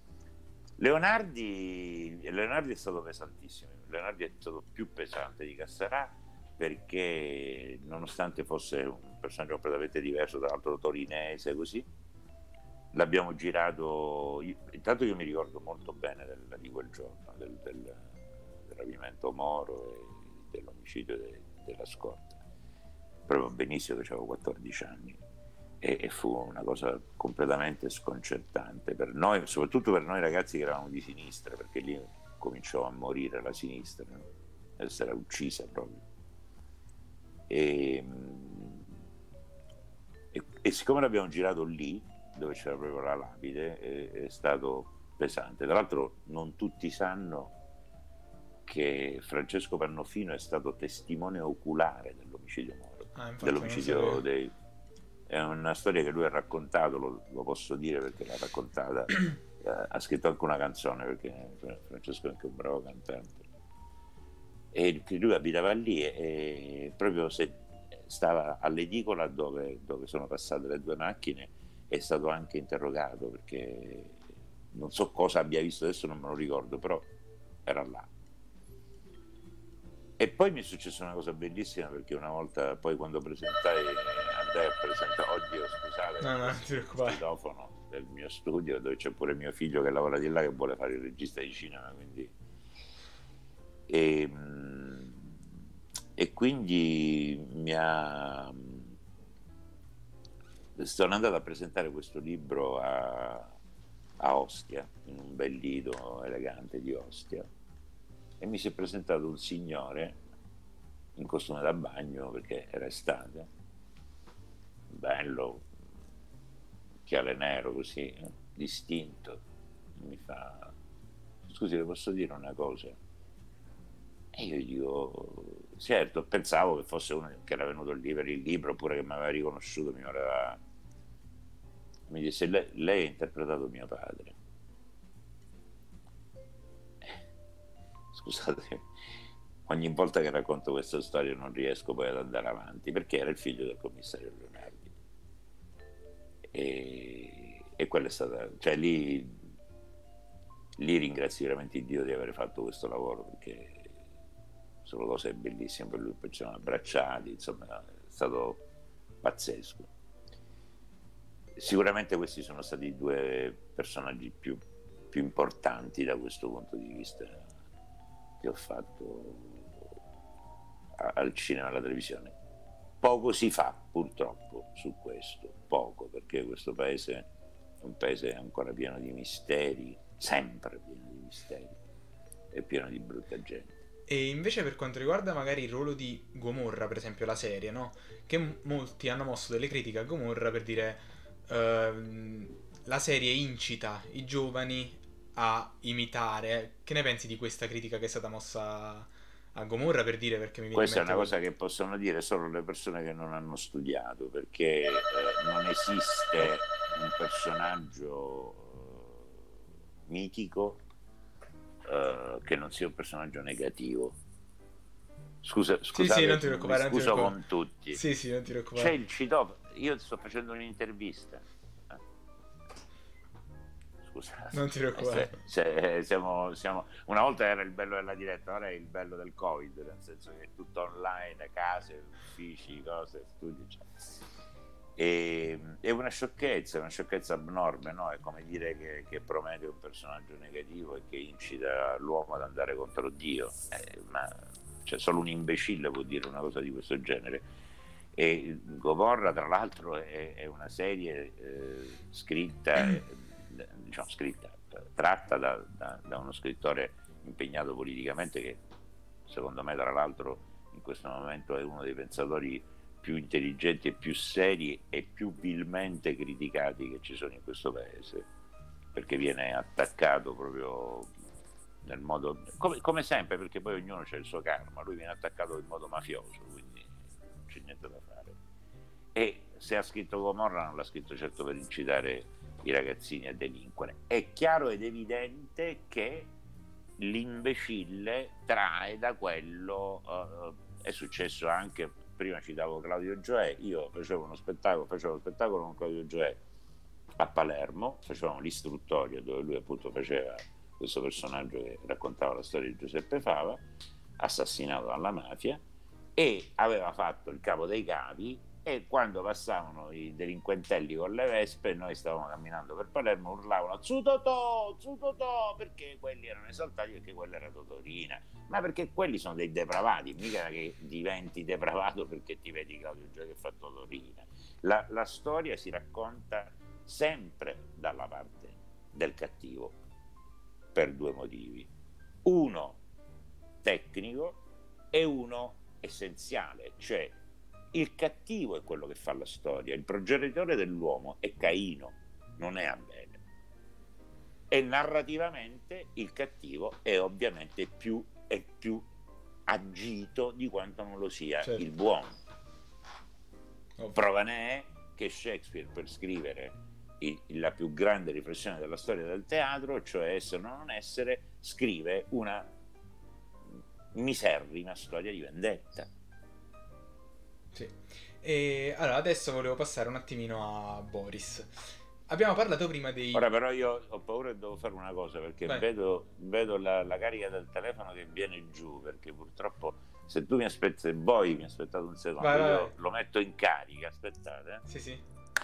Leonardi, Leonardi è stato pesantissimo. Leonardi è stato più pesante di Cassarà, perché nonostante fosse un personaggio completamente diverso, tra l'altro torinese, così, l'abbiamo girato. Intanto io mi ricordo molto bene del, di quel giorno, del, del, del rapimento Moro e dell'omicidio de, della scorta, proprio benissimo, che avevo quattordici anni, e, e fu una cosa completamente sconcertante per noi, soprattutto per noi ragazzi che eravamo di sinistra, perché lì cominciò a morire la sinistra, no? Essere uccisa proprio. E, e, e siccome l'abbiamo girato lì, dove c'era proprio la lapide, è, è stato pesante. Tra l'altro non tutti sanno che Francesco Pannofino è stato testimone oculare dell'omicidio Moro, ah, dell'omicidio dei... È una storia che lui ha raccontato, lo, lo posso dire perché l'ha raccontata, ha scritto anche una canzone, perché Francesco è anche un bravo cantante, e lui abitava lì, e, e proprio se stava all'edicola dove, dove sono passate le due macchine, è stato anche interrogato, perché non so cosa abbia visto, adesso non me lo ricordo, però era là. E poi mi è successa una cosa bellissima, perché una volta, poi quando presentai, andai a presentare, oddio scusate, no, no, il citofono del mio studio, dove c'è pure mio figlio che lavora di là, che vuole fare il regista di cinema, quindi... E, e quindi mi ha... sono andato a presentare questo libro a, a Ostia, in un bel lido elegante di Ostia, e mi si è presentato un signore in costume da bagno, perché era estate, bello, occhiale nero così, eh, distinto. Mi fa: scusi, le posso dire una cosa? E io gli dico: certo. Pensavo che fosse uno che era venuto lì per il libro, oppure che mi aveva riconosciuto, mi aveva... mi disse: lei, lei ha interpretato mio padre. Scusate, ogni volta che racconto questa storia non riesco poi ad andare avanti, perché era il figlio del commissario Leonardi, e, e quella è stata, cioè lì, lì ringrazio veramente Dio di aver fatto questo lavoro, perché sono cose bellissime per lui. Poi ci siamo abbracciati, insomma è stato pazzesco. Sicuramente questi sono stati i due personaggi più, più importanti da questo punto di vista che ho fatto al cinema e alla televisione. Poco si fa purtroppo su questo, poco, perché questo paese è un paese ancora pieno di misteri, sempre pieno di misteri, e pieno di brutta gente. E invece per quanto riguarda magari il ruolo di Gomorra, per esempio la serie, no? Che m- molti hanno mosso delle critiche a Gomorra per dire ehm, la serie incita i giovani a imitare. Che ne pensi di questa critica che è stata mossa a Gomorra, per dire, perché mi viene in Questa è mente una quel- cosa che possono dire solo le persone che non hanno studiato, perché eh, non esiste un personaggio eh, mitico eh, che non sia un personaggio negativo. Scusa, Sì, sì, non scusate, ti mi preoccupare, non ti scuso preoccupare. con tutti. Sì, sì, non ti C'è preoccupare. il citofono, io sto facendo un'intervista. Eh. scusa. Non ti Eh, preoccupare. se- se- siamo, siamo- una volta era il bello della diretta, ora è il bello del Covid, nel senso che è tutto online, case, uffici, cose, studi, cioè. E, è una sciocchezza, è una sciocchezza abnorme, no? È come dire che, che Prometeo è un personaggio negativo e che incita l'uomo ad andare contro Dio. Eh, ma cioè, solo un imbecille può dire una cosa di questo genere. E Gomorra, tra l'altro, è, è una serie eh, scritta, eh, diciamo scritta, tratta da, da, da uno scrittore impegnato politicamente che, secondo me, tra l'altro, in questo momento è uno dei pensatori più intelligenti e più seri e più vilmente criticati che ci sono in questo paese, perché viene attaccato proprio nel modo, come, come sempre, perché poi ognuno c'ha il suo karma, lui viene attaccato in modo mafioso, quindi non c'è niente da fare. E se ha scritto Gomorra non l'ha scritto certo per incitare i ragazzini a delinquere. È chiaro ed evidente che l'imbecille trae da quello, uh, è successo anche, prima citavo Claudio Gioè, io facevo uno spettacolo, facevo uno spettacolo con Claudio Gioè a Palermo, facevamo l'istruttorio dove lui appunto faceva questo personaggio che raccontava la storia di Giuseppe Fava, assassinato dalla mafia, e aveva fatto il capo dei capi, e quando passavano i delinquentelli con le vespe, noi stavamo camminando per Palermo, urlavano "Zu Totò, Zu Totò", perché quelli erano esaltati, perché quella era Totorina, ma perché quelli sono dei depravati, mica che diventi depravato perché ti vedi Claudio Gioia che fa Totorina. La, la storia si racconta sempre dalla parte del cattivo, per due motivi: uno tecnico e uno essenziale, cioè il cattivo è quello che fa la storia, il progenitore dell'uomo è Caino, non è Abele, e narrativamente il cattivo è ovviamente più, è più agito di quanto non lo sia Certo. il buono. Ovvio. Prova ne è che Shakespeare, per scrivere il, la più grande riflessione della storia del teatro, cioè essere o non essere, scrive una miserrima storia di vendetta. Sì. E allora adesso volevo passare un attimino a Boris. Abbiamo parlato prima dei... Ora però io ho paura e devo fare una cosa, perché Vai. vedo, vedo la, la carica del telefono che viene giù, perché purtroppo se tu mi aspetti, se voi mi aspettate un secondo, Vai, vai, io vai. lo metto in carica, aspettate. eh. Sì, sì.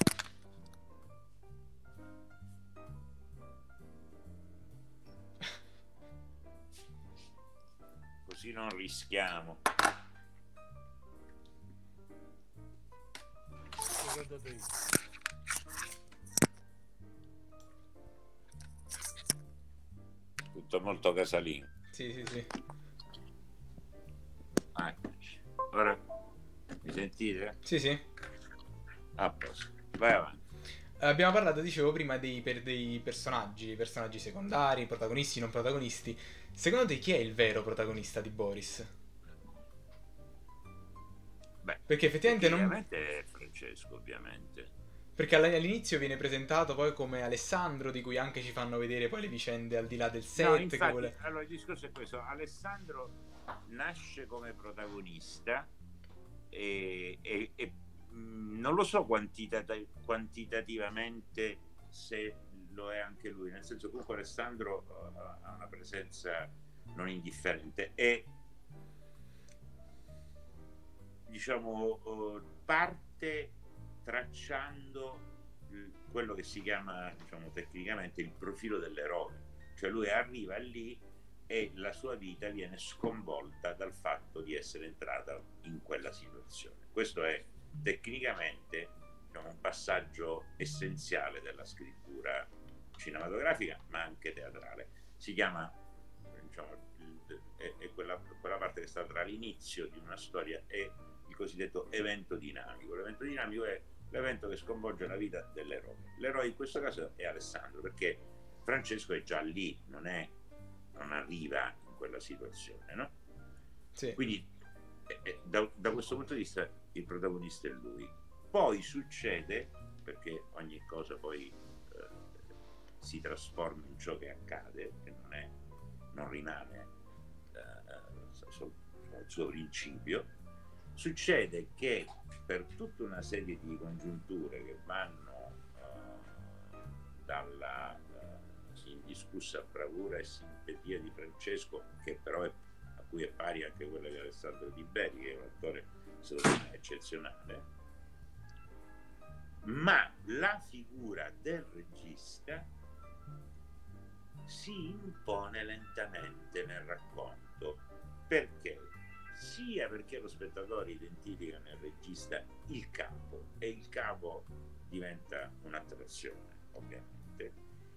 Così non rischiamo. Tutto molto casalino. Sì, sì, sì. Eccoci. Ora mi sentite? Sì, sì. A posto. Vai avanti. Abbiamo parlato, dicevo, prima dei, per dei personaggi, personaggi secondari, protagonisti, non protagonisti. Secondo te chi è il vero protagonista di Boris? Beh, Perché effettivamente non... tecnicamente è Francesco, ovviamente. Perché all- all'inizio viene presentato poi come Alessandro, di cui anche ci fanno vedere poi le vicende al di là del set. No, che infatti, vuole... allora il discorso è questo: Alessandro nasce come protagonista e, e- e, mh, non lo so quantitata- quantitativamente se lo è anche lui, nel senso, comunque Alessandro uh, ha una presenza non indifferente e, diciamo, uh, parte tracciando il- quello che si chiama, diciamo, tecnicamente il profilo dell'eroe, cioè lui arriva lì e la sua vita viene sconvolta dal fatto di essere entrata in quella situazione. Questo è tecnicamente, diciamo, un passaggio essenziale della scrittura cinematografica ma anche teatrale. Si chiama, diciamo, il- è, è quella, quella parte che sta tra l'inizio di una storia e il cosiddetto evento dinamico. L'evento dinamico è l'evento che sconvolge la vita dell'eroe. L'eroe in questo caso è Alessandro, perché Francesco è già lì, non, è, non arriva in quella situazione, no? Sì. Quindi eh, eh, da, da questo punto di vista il protagonista è lui. Poi succede, perché ogni cosa poi eh, si trasforma in ciò che accade, che non, è, non rimane eh, sul suo principio, succede che per tutta una serie di congiunture che vanno uh, dalla, uh, indiscussa bravura e simpatia di Francesco, che però è, a cui è pari anche quella di Alessandro Di Beri, che è un attore secondo me eccezionale, ma la figura del regista si impone lentamente nel racconto. Perché? Sia perché lo spettatore identifica nel regista il capo, e il capo diventa un'attrazione, ovviamente,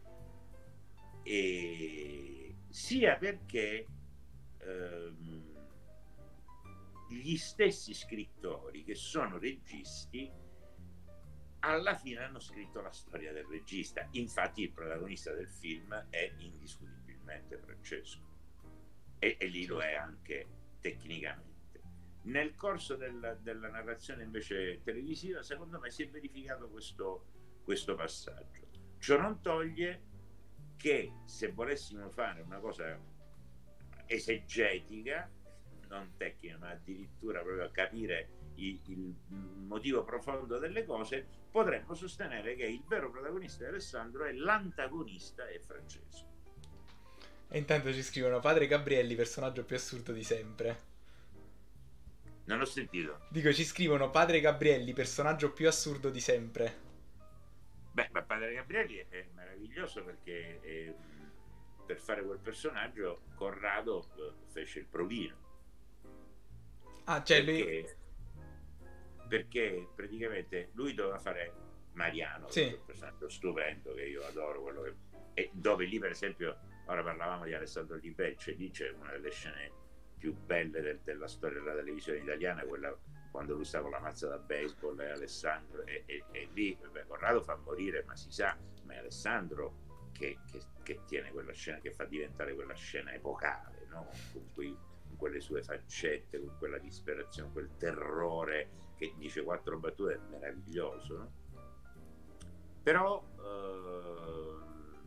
e sia perché ehm, gli stessi scrittori che sono registi alla fine hanno scritto la storia del regista. Infatti il protagonista del film è indiscutibilmente Francesco, e, e lì lo è anche tecnicamente. Nel corso del, della narrazione invece televisiva, secondo me, si è verificato questo, questo passaggio. Ciò non toglie che se volessimo fare una cosa esegetica, non tecnica, ma addirittura proprio a capire il, il motivo profondo delle cose, potremmo sostenere che il vero protagonista di Alessandro è l'antagonista è Francesco. E intanto ci scrivono: Padre Gabrielli, personaggio più assurdo di sempre. Non ho sentito. Dico, ci scrivono: Padre Gabrielli, personaggio più assurdo di sempre. Beh, ma Padre Gabrielli è meraviglioso perché eh, per fare quel personaggio Corrado eh, fece il provino. Ah, cioè perché, lui... perché praticamente lui doveva fare Mariano, sì, un personaggio stupendo che io adoro, quello che... e dove lì per esempio, ora parlavamo di Alessandro Di Becce, lì c'è una delle scene più belle del, della storia della televisione italiana, quella quando lui sta con la mazza da baseball e Alessandro e, e, e lì beh, Corrado fa morire, ma si sa, ma è Alessandro che, che, che tiene quella scena, che fa diventare quella scena epocale, no? Con, quei, con quelle sue faccette, con quella disperazione, quel terrore che dice quattro battute, è meraviglioso, no? Però eh,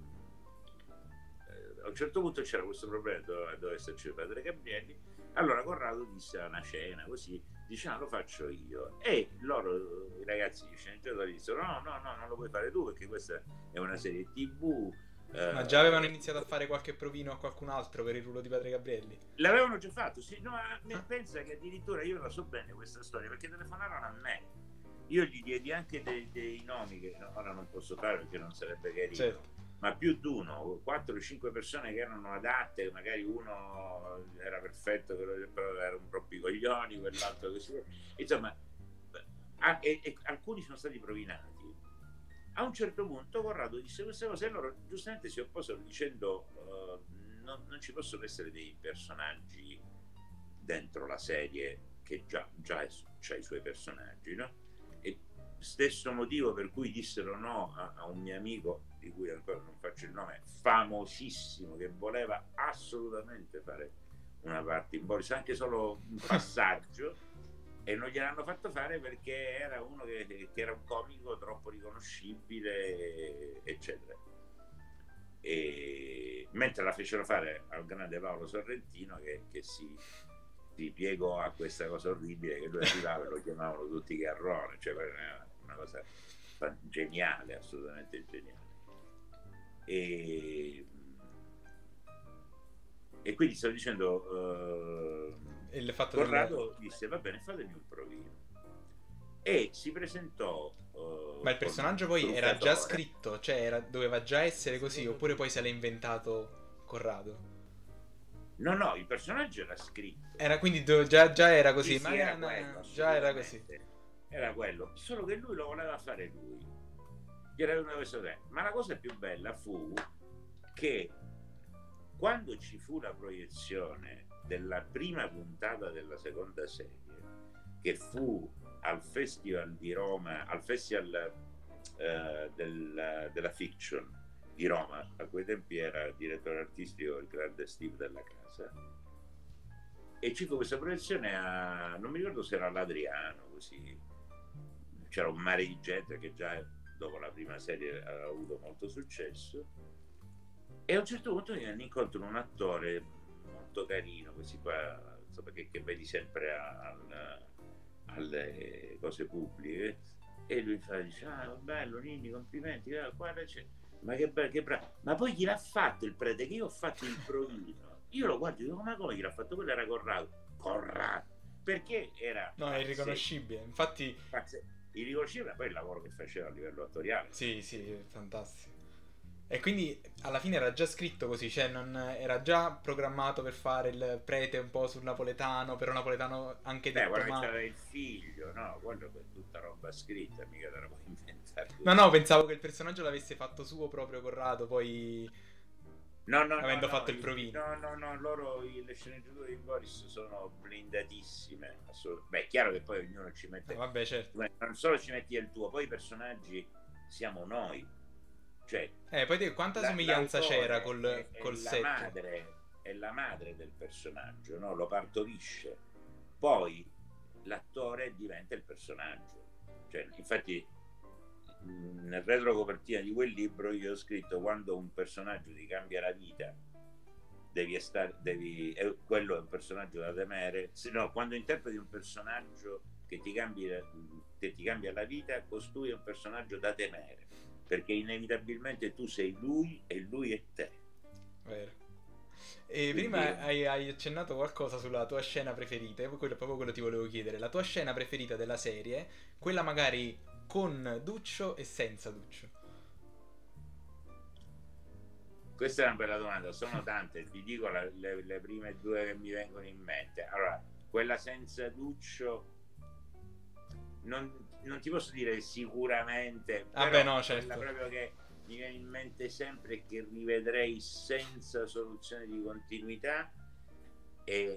a un certo punto c'era questo problema, doveva, doveva esserci il Padre Gabrielli. Allora Corrado disse a una cena così, dice ah, lo faccio io, e loro, i ragazzi di sceneggiatori, dissero no no no non lo puoi fare tu perché questa è una serie tv. Ma già avevano iniziato a fare qualche provino a qualcun altro per il ruolo di Padre Gabrielli? L'avevano già fatto, sì, no, ma ah. pensa che addirittura io la so bene questa storia perché telefonarono a me, io gli diedi anche dei, dei nomi che ora non posso fare perché non sarebbe carino, certo, ma più di uno, quattro o cinque persone che erano adatte, magari uno era perfetto, però era un rompicoglioni, quell'altro così, insomma, e, e alcuni sono stati provinati. A un certo punto Corrado disse queste cose e loro giustamente si opposero dicendo uh, non, non ci possono essere dei personaggi dentro la serie che già, già ha i suoi personaggi, no? E stesso motivo per cui dissero no a, a un mio amico di cui ancora non faccio il nome, famosissimo, che voleva assolutamente fare una parte in Boris, anche solo un passaggio, e non gliel'hanno fatto fare perché era uno che, che era un comico troppo riconoscibile, eccetera. E mentre la fecero fare al grande Paolo Sorrentino che, che si, si piegò a questa cosa orribile, che lui arrivava e lo chiamavano tutti Garrone, cioè era una cosa geniale, assolutamente geniale. E, e quindi stavo dicendo uh, il fatto Corrado di... disse va bene, fatemi un provino, e si presentò uh, ma il personaggio poi Truffatore. Era già scritto, cioè era, doveva già essere così, oppure poi se l'ha inventato Corrado? No no, il personaggio era scritto, era quindi do, già, già era così, sì, ma sì, era quello, già era così, era quello, solo che lui lo voleva fare lui, gli era una cosa da... ma la cosa più bella fu che quando ci fu la proiezione della prima puntata della seconda serie, che fu al Festival di Roma, al Festival eh, del, della Fiction di Roma, a quei tempi era il direttore artistico il grande Steve Della Casa, e ci fu questa proiezione a, non mi ricordo se era all'Adriano, così c'era un mare di gente che già dopo la prima serie aveva avuto molto successo. E a un certo punto mi venne incontro un attore molto carino, così qua, insomma, che, che vedi sempre al, alle cose pubbliche, E lui fa, dice, ah, bello Ninni, complimenti, guarda c'è. Ma che bello, che bravo. Ma poi chi l'ha fatto il prete? Che io ho fatto il provino. Io lo guardo e dico, ma come chi l'ha fatto? Quello era Corrado. Corrado. Perché era No, è pazzesco. irriconoscibile. Infatti, Pazzesco. Irriconoscibile poi il lavoro che faceva a livello attoriale. sì, sì, è fantastico. E quindi alla fine era già scritto così, cioè non era già programmato per fare il prete un po' sul napoletano, però napoletano anche Beh, detto guarda che ma... c'aveva il figlio, no? Quello è tutta roba scritta, mica te la puoi inventare No, così. no, pensavo che il personaggio l'avesse fatto suo proprio Corrado, poi No, no, no, avendo no, fatto il il- provino. no, no, no, loro i- le sceneggiature di Boris sono blindatissime, assolut- Beh, è chiaro che poi ognuno ci No, mette, vabbè, certo. beh, non solo ci metti il tuo, poi i personaggi siamo noi, cioè Eh, poi te, quanta la- somiglianza c'era l'autore è, col, è col la set? madre, è la madre del personaggio, no? Lo partorisce, poi l'attore diventa il personaggio, cioè, infatti nel retrocopertina di quel libro io ho scritto quando un personaggio ti cambia la vita devi stare devi eh, quello è un personaggio da temere, se no quando interpreti un personaggio che ti cambia che ti cambia la vita, costui è un personaggio da temere perché inevitabilmente tu sei lui e lui è te. Vero. E Quindi prima hai, hai accennato qualcosa sulla tua scena preferita, e quello, proprio quello ti volevo chiedere. La tua scena preferita della serie, quella magari con Duccio e senza Duccio. questa è una bella domanda, sono tante, ti dico la, le, le prime due che mi vengono in mente. Allora, quella senza Duccio non, non ti posso dire sicuramente, Vabbè, però no, quella certo. proprio che mi viene in mente sempre e che rivedrei senza soluzione di continuità è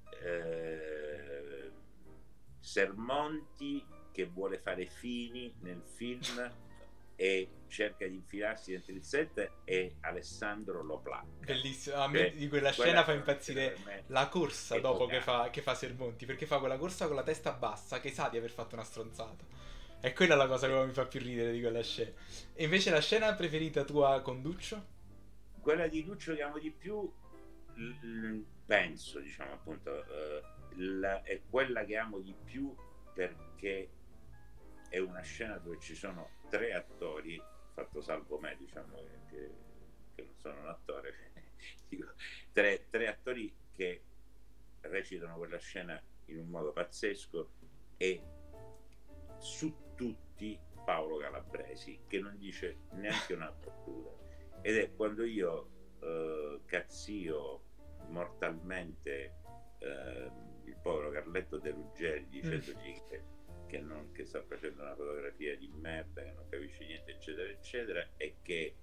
eh, Sermonti che vuole fare Fini nel film e cerca di infilarsi dentro il set e Alessandro lo placca. Bellissimo. A me Cioè, di quella scena quella fa è una scena impazzire per me la corsa dopo che epocale. fa, che fa Sermonti, perché fa quella corsa con la testa bassa che sa di aver fatto una stronzata. E quella è la cosa Sì. che mi fa più ridere di quella scena. E invece la scena preferita tua con Duccio? Quella di Duccio che amo di più, penso, diciamo appunto, eh, la, è quella che amo di più perché è una scena dove ci sono tre attori, fatto salvo me, diciamo, che, che non sono un attore, dico, tre, tre attori che recitano quella scena in un modo pazzesco e su tutti Paolo Calabresi, che non dice neanche una battuta. Ed è quando io eh, cazzio mortalmente eh, il povero Carletto De Ruggeri dicendogli mm. che, che, non, che sta facendo una fotografia di merda, che non capisce niente, eccetera, eccetera, e che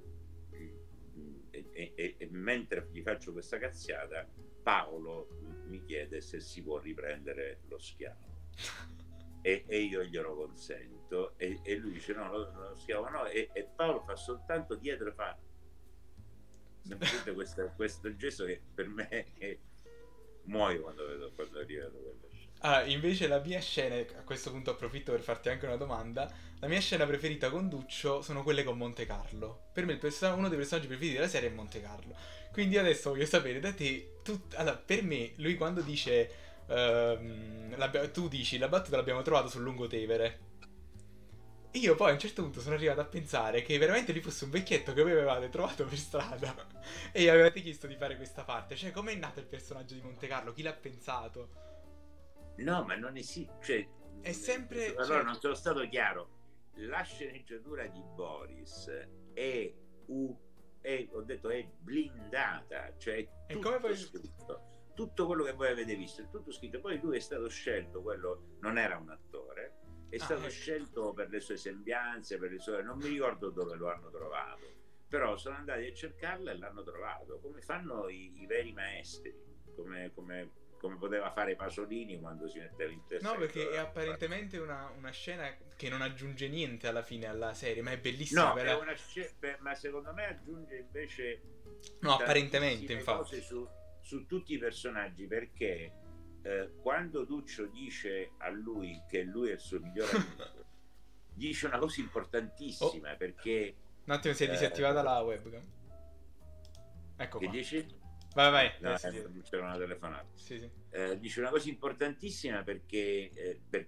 e, e, e mentre gli faccio questa cazziata, Paolo mi chiede se si può riprendere lo schiavo. E, e io glielo consento e, e lui dice no, lo, lo schiavo no e, e Paolo fa soltanto dietro, fa semplicemente questo, questo gesto che per me è... muoio quando vedo quando rivedo quella scena. Ah, invece la mia scena, a questo punto approfitto per farti anche una domanda, la mia scena preferita con Duccio sono quelle con Monte Carlo. Per me il perso- uno dei personaggi preferiti della serie è Monte Carlo. Quindi adesso voglio sapere da te, tu, allora, per me lui quando dice, ehm, l'abbia- tu dici la battuta l'abbiamo trovato sul Lungotevere. Io poi a un certo punto sono arrivato a pensare che veramente lui fosse un vecchietto che voi avevate trovato per strada e gli avevate chiesto di fare questa parte. Cioè, com'è nato il personaggio di Monte Carlo? Chi l'ha pensato? No, ma non esiste, cioè, È sempre, allora cioè, non sono stato chiaro. La sceneggiatura di Boris è, u, è ho detto è blindata, cioè è e come tutto poi... scritto, tutto quello che voi avete visto è tutto scritto. Poi lui è stato scelto, quello non era un attore, è Ah, stato ecco. scelto per le sue sembianze, per le sue, non mi ricordo dove lo hanno trovato, però sono andati a cercarlo e l'hanno trovato, come fanno i, i veri maestri, come, come come poteva fare Pasolini quando si metteva in testa. No, perché è doveva... apparentemente una, una scena che non aggiunge niente alla fine alla serie, ma è bellissima. No, Per è la... una scena, ma secondo me aggiunge invece No, apparentemente, tantissime infatti. cose su, su tutti i personaggi, perché eh, quando Duccio dice a lui che lui è il suo migliore amico, dice una cosa importantissima, Oh, perché... un attimo, si è Eh, disattivata la webcam. Ecco che qua. dici? Vai, vai, No, adesso eh, si... c'era una telefonata. Sì, sì. Eh, dice una cosa importantissima perché, eh, perché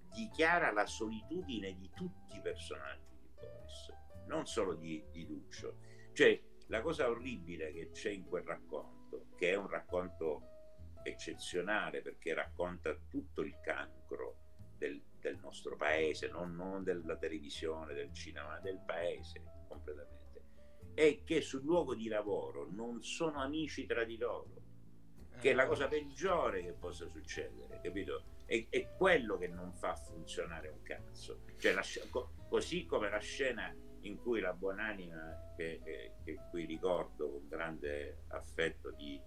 dichiara la solitudine di tutti i personaggi di Boris, non solo di, di Duccio. Cioè, la cosa orribile che c'è in quel racconto, che è un racconto eccezionale perché racconta tutto il cancro del, del nostro paese, non, non della televisione, del cinema, ma del paese completamente, è che sul luogo di lavoro non sono amici tra di loro, che è la cosa peggiore che possa succedere, capito? È, è quello che non fa funzionare un cazzo. Cioè, la, così come la scena in cui la buonanima, che, che, che qui ricordo con grande affetto, di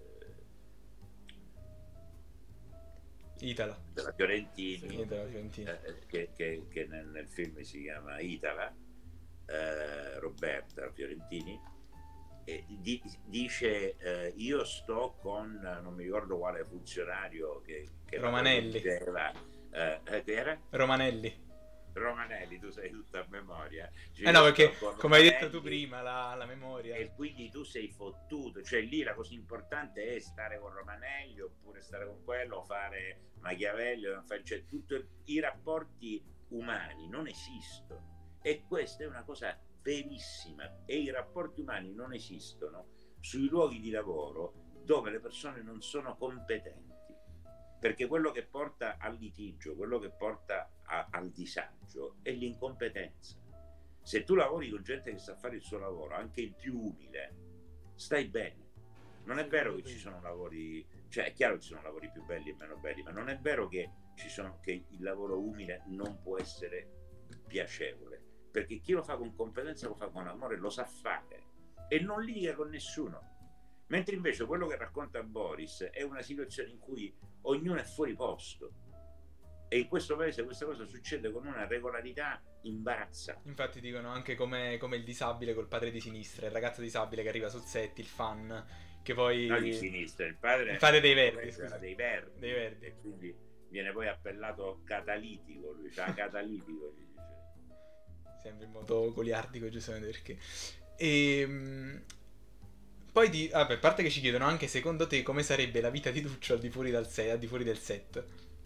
Itala della Fiorentini, sì, della Fiorentina. eh, che, che, che nel, nel film si chiama Itala, eh, Roberta Fiorentini, eh, di, dice eh, io sto con non mi ricordo quale funzionario che, che Romanelli diceva, eh, che era? Romanelli Romanelli, tu sei tutta a memoria. Cioè, eh no, perché come hai detto tu prima, la, la memoria. E quindi tu sei fottuto. Cioè lì la cosa importante è stare con Romanelli, oppure stare con quello, fare Machiavelli, cioè tutti i rapporti umani non esistono. E questa è una cosa verissima. E i rapporti umani non esistono sui luoghi di lavoro dove le persone non sono competenti. Perché quello che porta al litigio, quello che porta a, al disagio è l'incompetenza. Se tu lavori con gente che sa fare il suo lavoro, anche il più umile, stai bene. Non è vero che ci sono lavori, cioè è chiaro che ci sono lavori più belli e meno belli, ma non è vero che, ci sono, che il lavoro umile non può essere piacevole, perché chi lo fa con competenza lo fa con amore, lo sa fare e non litiga con nessuno. Mentre invece quello che racconta Boris è una situazione in cui ognuno è fuori posto, e in questo paese questa cosa succede con una regolarità imbarazzante. Infatti dicono anche come, come il disabile col padre di sinistra, il ragazzo disabile che arriva sul set, il fan, che poi... No, di sinistra, il padre, il padre dei Verdi, era dei Verdi, dei Verdi, e quindi viene poi appellato catalitico, lui c'ha catalitico, gli dice. Sempre in modo goliardico, giustamente perché... E... Poi, di, vabbè, a parte che ci chiedono anche, secondo te, come sarebbe la vita di Duccio al di fuori, dal set, al di fuori del set?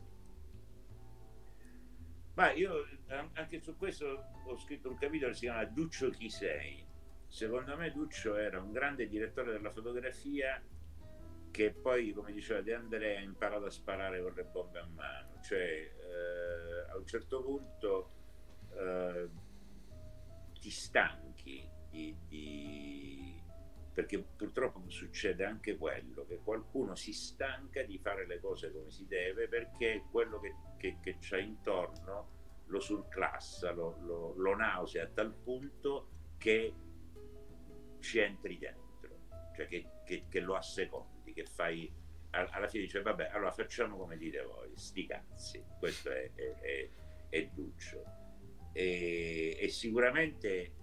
Ma io anche su questo ho scritto un capitolo che si chiama Duccio chi sei. Secondo me Duccio era un grande direttore della fotografia che poi, come diceva De Andrea, ha imparato a sparare con le bombe a mano. Cioè, eh, a un certo punto eh, ti stanchi di... di perché purtroppo succede anche quello, che qualcuno si stanca di fare le cose come si deve perché quello che, che, che c'ha intorno lo surclassa, lo, lo, lo nausea a tal punto che ci entri dentro, cioè che, che, che lo assecondi, che fai, alla fine dice vabbè, allora facciamo come dite voi, sti cazzi. Questo è, è, è, è Duccio, e, e sicuramente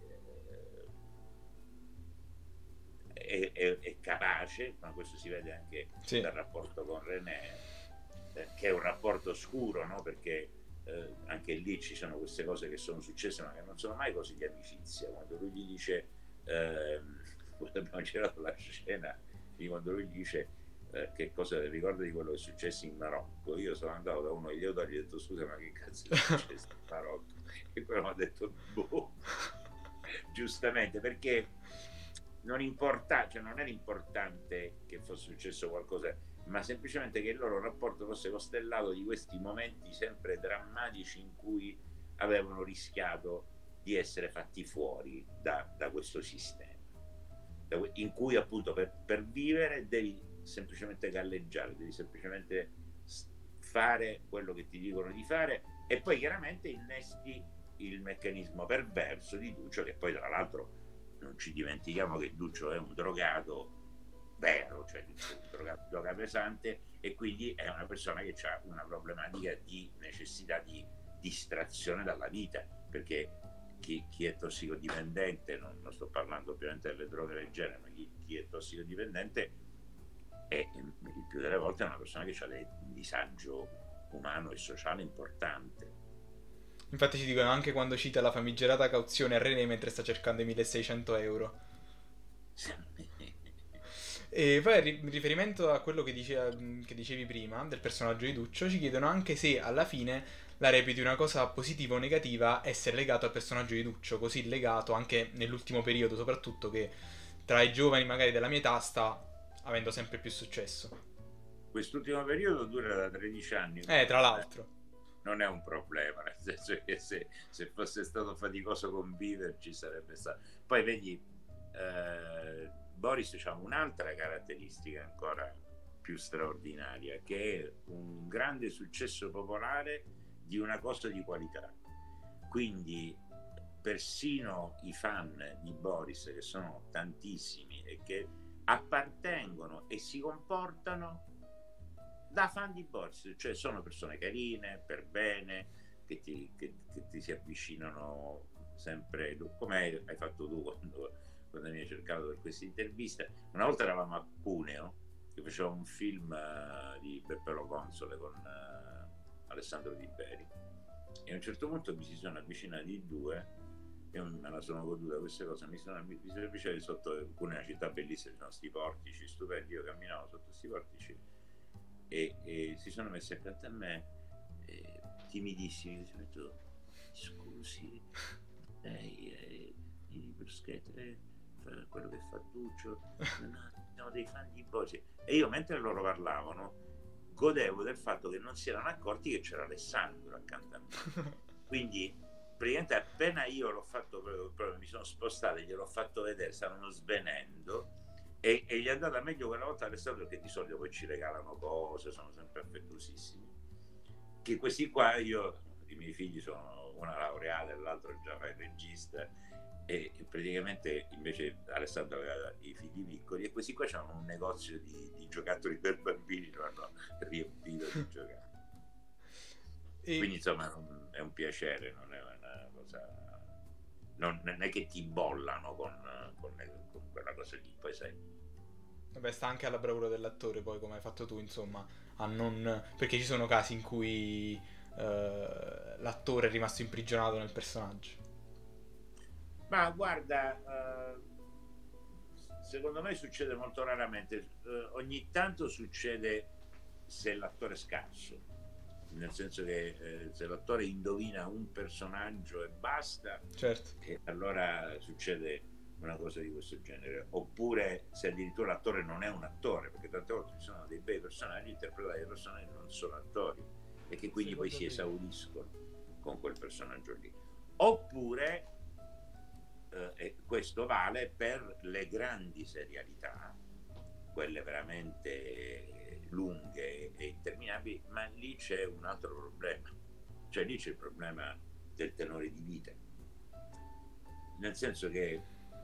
È, è, è capace, ma questo si vede anche sì. dal rapporto con René, eh, che è un rapporto scuro, no? Perché eh, anche lì ci sono queste cose che sono successe ma che non sono mai cose di amicizia. Quando lui gli dice eh, abbiamo girato la scena quando lui gli dice eh, che cosa ricorda di quello che è successo in Marocco, io sono andato da uno degli autori e gli ho detto scusa, ma che cazzo è successo in Marocco? E poi mi ha detto boh, giustamente, perché non importa, cioè non era importante che fosse successo qualcosa, ma semplicemente che il loro rapporto fosse costellato di questi momenti sempre drammatici in cui avevano rischiato di essere fatti fuori da, da questo sistema, in cui appunto per, per vivere devi semplicemente galleggiare, devi semplicemente fare quello che ti dicono di fare, e poi chiaramente innesti il meccanismo perverso di Duccio, che poi tra l'altro non ci dimentichiamo che Duccio è un drogato vero, cioè un drogato, droga pesante, e quindi è una persona che ha una problematica di necessità di distrazione dalla vita, perché chi, chi è tossicodipendente, non, non sto parlando ovviamente delle droghe leggere, ma chi, chi è tossicodipendente è il più delle volte è una persona che ha un disagio umano e sociale importante. Infatti ci dicono anche quando cita la famigerata cauzione a René mentre sta cercando i milleseicento euro. E poi in riferimento a quello che, dice, che dicevi prima del personaggio di Duccio, ci chiedono anche se alla fine la reputi una cosa positiva o negativa essere legato al personaggio di Duccio, così legato anche nell'ultimo periodo, soprattutto che tra i giovani magari della mia età sta avendo sempre più successo. Quest'ultimo periodo dura da tredici anni. Eh, tra l'altro. Non è un problema, nel senso che se, se fosse stato faticoso conviverci sarebbe stato. Poi vedi, eh, Boris ha un'altra caratteristica ancora più straordinaria, che è un grande successo popolare di una cosa di qualità. Quindi persino i fan di Boris, che sono tantissimi e che appartengono e si comportano da fan di Boris, cioè sono persone carine, per bene, che ti, che, che ti si avvicinano sempre, come hai fatto tu quando, quando mi hai cercato per questa intervista. Una volta eravamo a Cuneo, che faceva un film uh, di Beppe Lo Console con uh, Alessandro Di Beri, e a un certo punto mi si sono avvicinati i due, io me la sono goduta queste cose, mi sono, mi sono avvicinati sotto Cuneo, una città bellissima, ci sono sti portici stupendi, io camminavo sotto questi portici e, e si sono messi accanto a me, eh, timidissimi, mi detto, scusi, lei è di bruschette, fa quello che fa Duccio, no, siamo dei fan di Boris. E io mentre loro parlavano godevo del fatto che non si erano accorti che c'era Alessandro accanto a me, quindi praticamente appena io l'ho fatto proprio, proprio mi sono spostato e gliel'ho fatto vedere, stavano svenendo. E, e gli è andata meglio quella volta Alessandro, che di solito poi ci regalano cose, sono sempre affettuosissimi, che questi qua, io i miei figli sono una laureata e l'altro già fa il regista, e, e praticamente invece Alessandro aveva i figli piccoli e questi qua c'hanno un negozio di, di giocattoli per bambini, lo hanno riempito di giocattoli. E... quindi insomma è un piacere, non è una cosa, non, non è che ti bollano con, con, con quella cosa lì, poi sai. Vabbè, sta anche alla bravura dell'attore, poi come hai fatto tu, insomma, a non... perché ci sono casi in cui uh, l'attore è rimasto imprigionato nel personaggio. Ma guarda, uh, secondo me succede molto raramente, uh, ogni tanto succede se l'attore è scarso, nel senso che eh, se l'attore indovina un personaggio e basta, certo, e allora succede una cosa di questo genere, oppure se addirittura l'attore non è un attore, perché tante volte ci sono dei bei personaggi interpretati da persone che non sono attori e che quindi poi si esauriscono con quel personaggio lì. Oppure eh, e questo vale per le grandi serialità, quelle veramente lunghe e interminabili, ma lì c'è un altro problema, cioè lì c'è il problema del tenore di vita, nel senso che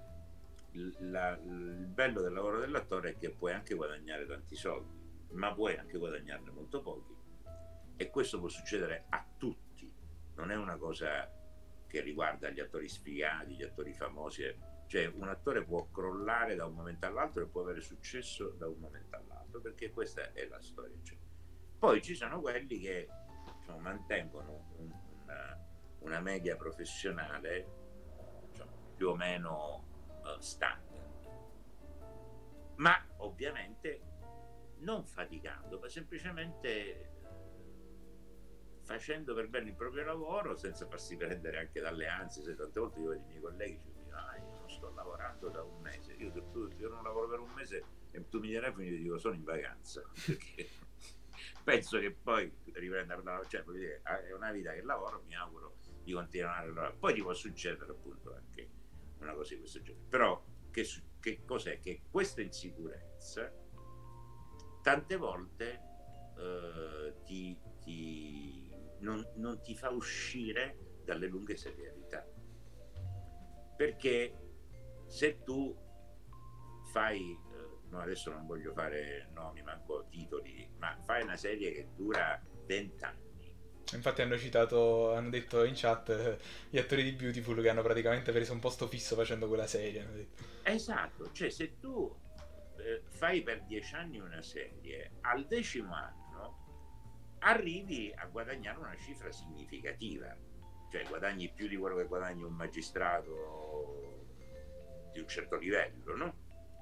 la, il bello del lavoro dell'attore è che puoi anche guadagnare tanti soldi, ma puoi anche guadagnarne molto pochi, e questo può succedere a tutti, non è una cosa che riguarda gli attori sfigati, gli attori famosi, cioè un attore può crollare da un momento all'altro e può avere successo da un momento all'altro, perché questa è la storia. Cioè, poi ci sono quelli che diciamo, mantengono un, una, una media professionale diciamo, più o meno uh, standard, ma ovviamente non faticando, ma semplicemente facendo per bene il proprio lavoro senza farsi prendere anche dalle ansie. Se tante volte io vedo i miei colleghi ci dicono ah, io non sto lavorando da un mese, io, tu, io non lavoro per un mese e tu mi telefoni e ti dico sono in vacanza, perché penso che poi riprendere la, cioè voglio dire, è una vita che lavoro, mi auguro di continuare a lavorare. Poi ti può succedere appunto anche una cosa di questo genere, però che, che cos'è? Che questa insicurezza tante volte eh, ti, ti Non, non ti fa uscire dalle lunghe serialità, perché se tu fai eh, no, adesso non voglio fare nomi manco titoli, ma fai una serie che dura vent'anni, infatti hanno citato, hanno detto in chat eh, gli attori di Beautiful che hanno praticamente preso un posto fisso facendo quella serie, hanno detto. Esatto, cioè se tu eh, fai per dieci anni una serie, al decimo anno arrivi a guadagnare una cifra significativa, cioè guadagni più di quello che guadagni un magistrato di un certo livello, no?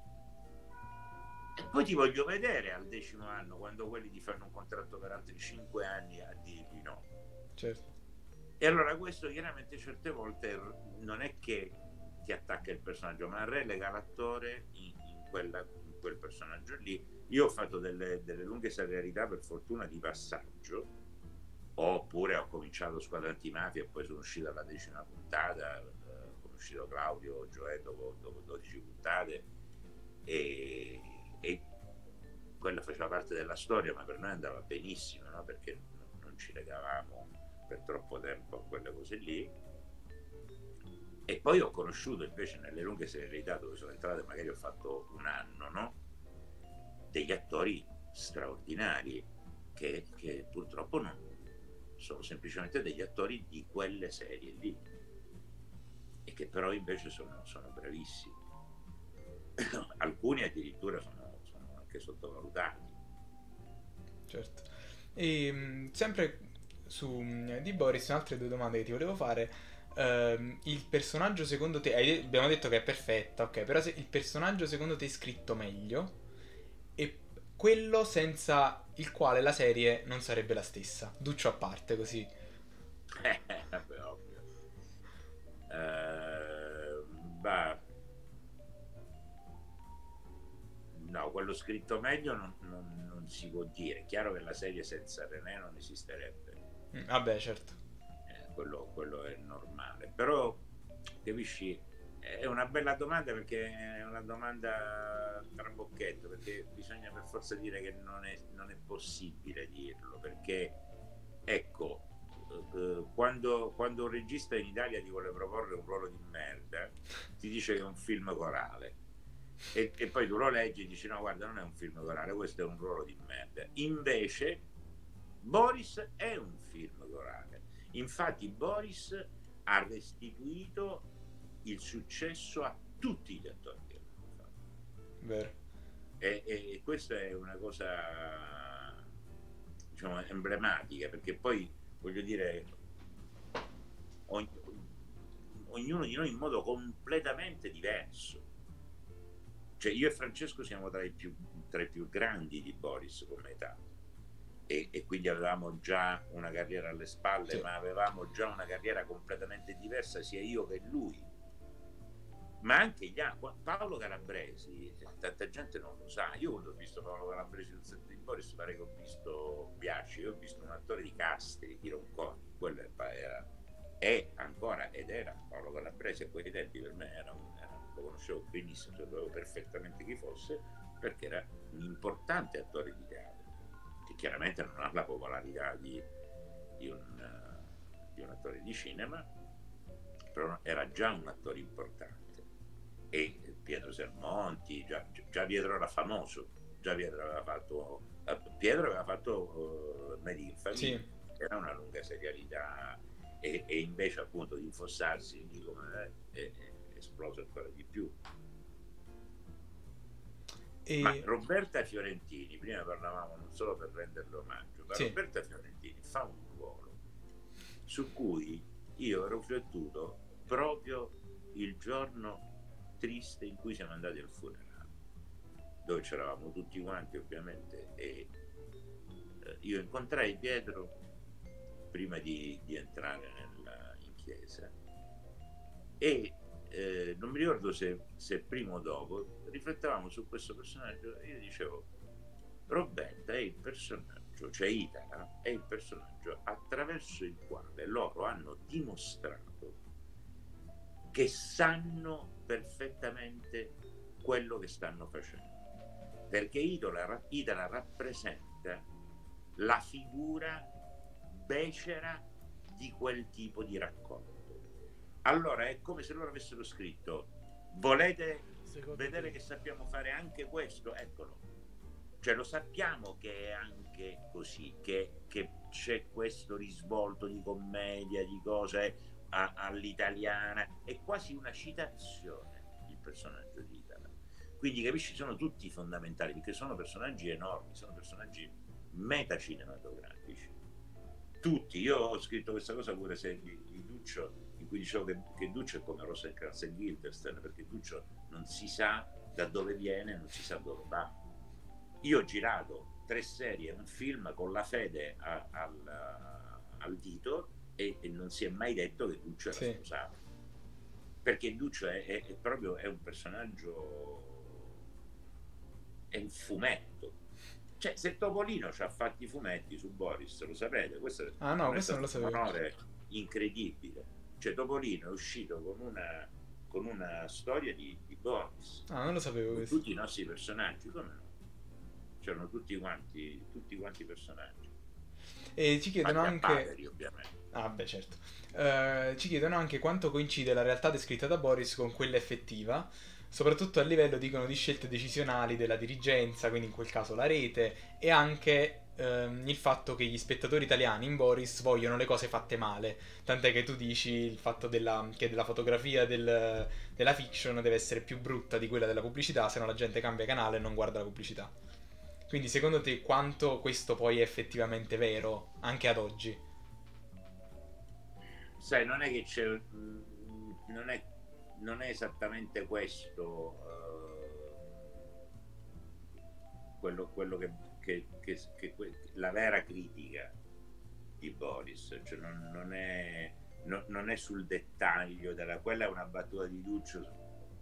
E poi ti voglio vedere al decimo anno, quando quelli ti fanno un contratto per altri cinque anni, a dirgli no. certo. E allora questo chiaramente certe volte non è che ti attacca il personaggio, ma relega l'attore in, in, quella, in quel personaggio lì. Io ho fatto delle, delle lunghe serialità, per fortuna, di passaggio, oppure ho cominciato Squadra Antimafia e poi sono uscito alla decima puntata, eh, è uscito Claudio Gioè dopo, dopo dodici puntate, e, e quella faceva parte della storia, ma per noi andava benissimo, no? Perché non ci legavamo per troppo tempo a quelle cose lì. E poi ho conosciuto invece nelle lunghe serialità dove sono entrato, magari ho fatto un anno, no? Degli attori straordinari che, che purtroppo non sono semplicemente degli attori di quelle serie lì, e che però invece sono, sono bravissimi. Alcuni addirittura sono, sono anche sottovalutati. Certo. E mh, sempre su mh, di Boris, altre due domande che ti volevo fare. Ehm, il personaggio secondo te, hai de- abbiamo detto che è perfetta, ok, però se il personaggio secondo te è scritto meglio e quello senza il quale la serie non sarebbe la stessa. Duccio a parte, così. Vabbè, ovvio. Eh, bah, no, quello scritto meglio non, non, non si può dire. È chiaro che la serie senza René non esisterebbe. Mm, vabbè, certo. Eh, quello, quello è normale. Però, capisci, è una bella domanda, perché è una domanda trabocchetto, perché bisogna per forza dire che non è, non è possibile dirlo, perché, ecco, eh, quando, quando un regista in Italia ti vuole proporre un ruolo di merda, ti dice che è un film corale. E, e poi tu lo leggi e dici: no, guarda, non è un film corale, questo è un ruolo di merda. Invece Boris è un film corale. Infatti Boris ha restituito il successo a tutti gli attori che l'hanno fatto. Vero. E, e, e questa è una cosa, diciamo, emblematica, perché poi, voglio dire, ogni, ognuno di noi in modo completamente diverso. Cioè, io e Francesco siamo tra i più, tra i più grandi di Boris come età, e, e quindi avevamo già una carriera alle spalle, Sì. ma avevamo già una carriera completamente diversa, sia io che lui. Ma anche gli altri. Paolo Calabresi, tanta gente non lo sa. Io quando ho visto Paolo Calabresi sul set di Boris, pare che ho visto Biasci, io ho visto un attore di Castri, di Ronconi, quello era, è ancora ed era Paolo Calabresi. A quei tempi per me era un, era, lo conoscevo benissimo, sapevo perfettamente chi fosse, perché era un importante attore di teatro, che chiaramente non ha la popolarità di, di, un, di un attore di cinema, però era già un attore importante. E Pietro Sermonti, già, già Pietro era famoso, già Pietro aveva fatto, Pietro aveva fatto uh, Made in Famiglia, sì. Era una lunga serialità, e, e invece appunto di infossarsi di come è, è, è esploso ancora di più. E... Ma Roberta Fiorentini, prima parlavamo, non solo per renderle omaggio, ma sì. Roberta Fiorentini fa un ruolo su cui io ho riflettuto proprio il giorno triste in cui siamo andati al funerale, dove c'eravamo tutti quanti ovviamente, e eh, io incontrai Pietro prima di, di entrare nella, in chiesa, e eh, non mi ricordo se, se prima o dopo riflettavamo su questo personaggio, e io dicevo: Roberta è il personaggio, cioè Itala è il personaggio attraverso il quale loro hanno dimostrato che sanno perfettamente quello che stanno facendo, perché Itala, Itala rappresenta la figura becera di quel tipo di racconto. Allora è come se loro avessero scritto: volete Secondo vedere te. Che sappiamo fare anche questo? Eccolo. Cioè, lo sappiamo che è anche così, che, che c'è questo risvolto di commedia, di cose all'italiana, è quasi una citazione il personaggio di Itala. Quindi capisci, sono tutti fondamentali, perché sono personaggi enormi, sono personaggi metacinematografici, tutti. Io ho scritto questa cosa pure se di, di Duccio, in cui dicevo che, che Duccio è come Rosencrantz e Guildenstern, perché Duccio non si sa da dove viene, non si sa dove va. Io ho girato tre serie, un film con la fede a, a, al dito e, e non si è mai detto che Duccio era Sì. sposato, perché Duccio è, è, è proprio è un personaggio, è un fumetto. Cioè, se Topolino ci ha fatti i fumetti su Boris, lo sapete, questo Ah no, per me è questo non stato lo un sapevo. onore incredibile. Cioè, Topolino è uscito con una, con una storia di, di Boris, Ah, non lo sapevo con questo. tutti i nostri personaggi, come no? C'erano tutti quanti, tutti quanti i personaggi, E ci chiedono fatti a anche... Paveri, ovviamente. Ah, beh, certo. Eh, ci chiedono anche quanto coincide la realtà descritta da Boris con quella effettiva, soprattutto a livello, dicono, di scelte decisionali della dirigenza, quindi in quel caso la rete, e anche ehm, il fatto che gli spettatori italiani in Boris vogliono le cose fatte male. Tant'è che tu dici il fatto della, che della fotografia del- della fiction deve essere più brutta di quella della pubblicità, se no la gente cambia canale e non guarda la pubblicità. Quindi secondo te quanto questo poi è effettivamente vero, anche ad oggi? Sai, non è che c'è, non è, non è esattamente questo eh, quello, quello che, che, che, che, la vera critica di Boris, cioè non, non, è, no, non è sul dettaglio della, quella è una battuta di Duccio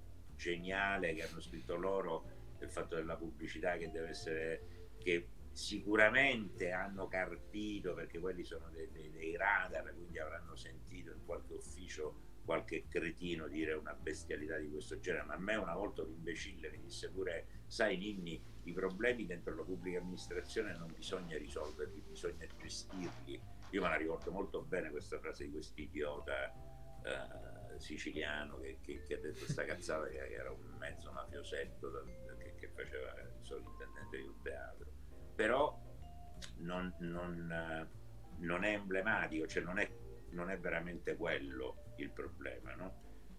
geniale che hanno scritto loro, del fatto della pubblicità che deve essere, che sicuramente hanno carpito perché quelli sono dei, dei, dei radar, quindi avranno sentito in qualche ufficio qualche cretino dire una bestialità di questo genere. Ma a me una volta un imbecille mi disse pure: sai Ninni, i problemi dentro la pubblica amministrazione non bisogna risolverli, bisogna gestirli. Io me la ricordo molto bene questa frase di quest'idiota eh, siciliano che, che, che ha detto sta cazzata, che era un mezzo mafiosetto che, che faceva il sovrintendente di un teatro. Però non, non, non è emblematico, cioè non è, non è veramente quello il problema, no?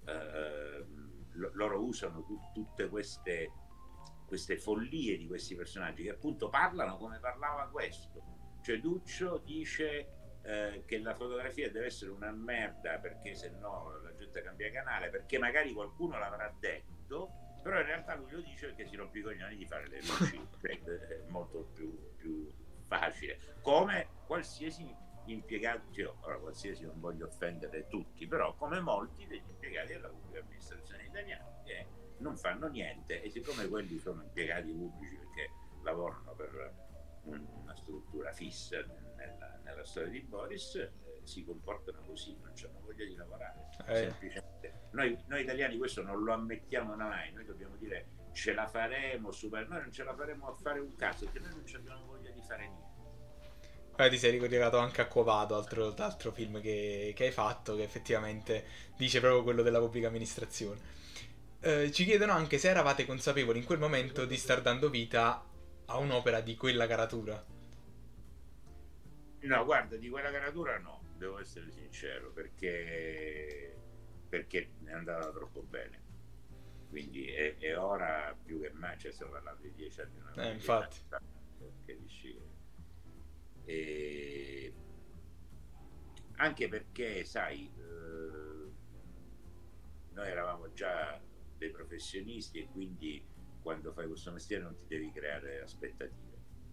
Eh, loro usano tu, tutte queste, queste follie di questi personaggi che appunto parlano come parlava questo. Cioè Duccio dice eh, che la fotografia deve essere una merda perché se no la gente cambia canale, perché magari qualcuno l'avrà detto, però in realtà lui lo dice perché si rompe i coglioni di fare le luci, è molto più, più facile, come qualsiasi impiegato, cioè, ora qualsiasi non voglio offendere tutti, però come molti degli impiegati della pubblica amministrazione italiana che non fanno niente, e siccome quelli sono impiegati pubblici perché lavorano per una struttura fissa nella, nella storia di Boris, eh, si comportano così, non hanno voglia di lavorare, Eh, semplicemente. Noi, noi italiani questo non lo ammettiamo mai, noi dobbiamo dire ce la faremo, super, noi non ce la faremo a fare un cazzo, perché noi non abbiamo voglia di fare niente. Poi ti sei ricollegato anche a Quo Vado, altro, altro film che, che hai fatto, che effettivamente dice proprio quello della pubblica amministrazione. Eh, ci chiedono anche se eravate consapevoli in quel momento di star dando vita a un'opera di quella caratura. No, guarda, di quella caratura no, devo essere sincero, perché, perché è andata troppo bene. Quindi è, è ora più che mai, cioè stiamo parlando di dieci anni, Eh, di dieci infatti. anni fa, che dici. E anche perché, sai, eh, noi eravamo già dei professionisti e quindi quando fai questo mestiere non ti devi creare aspettative.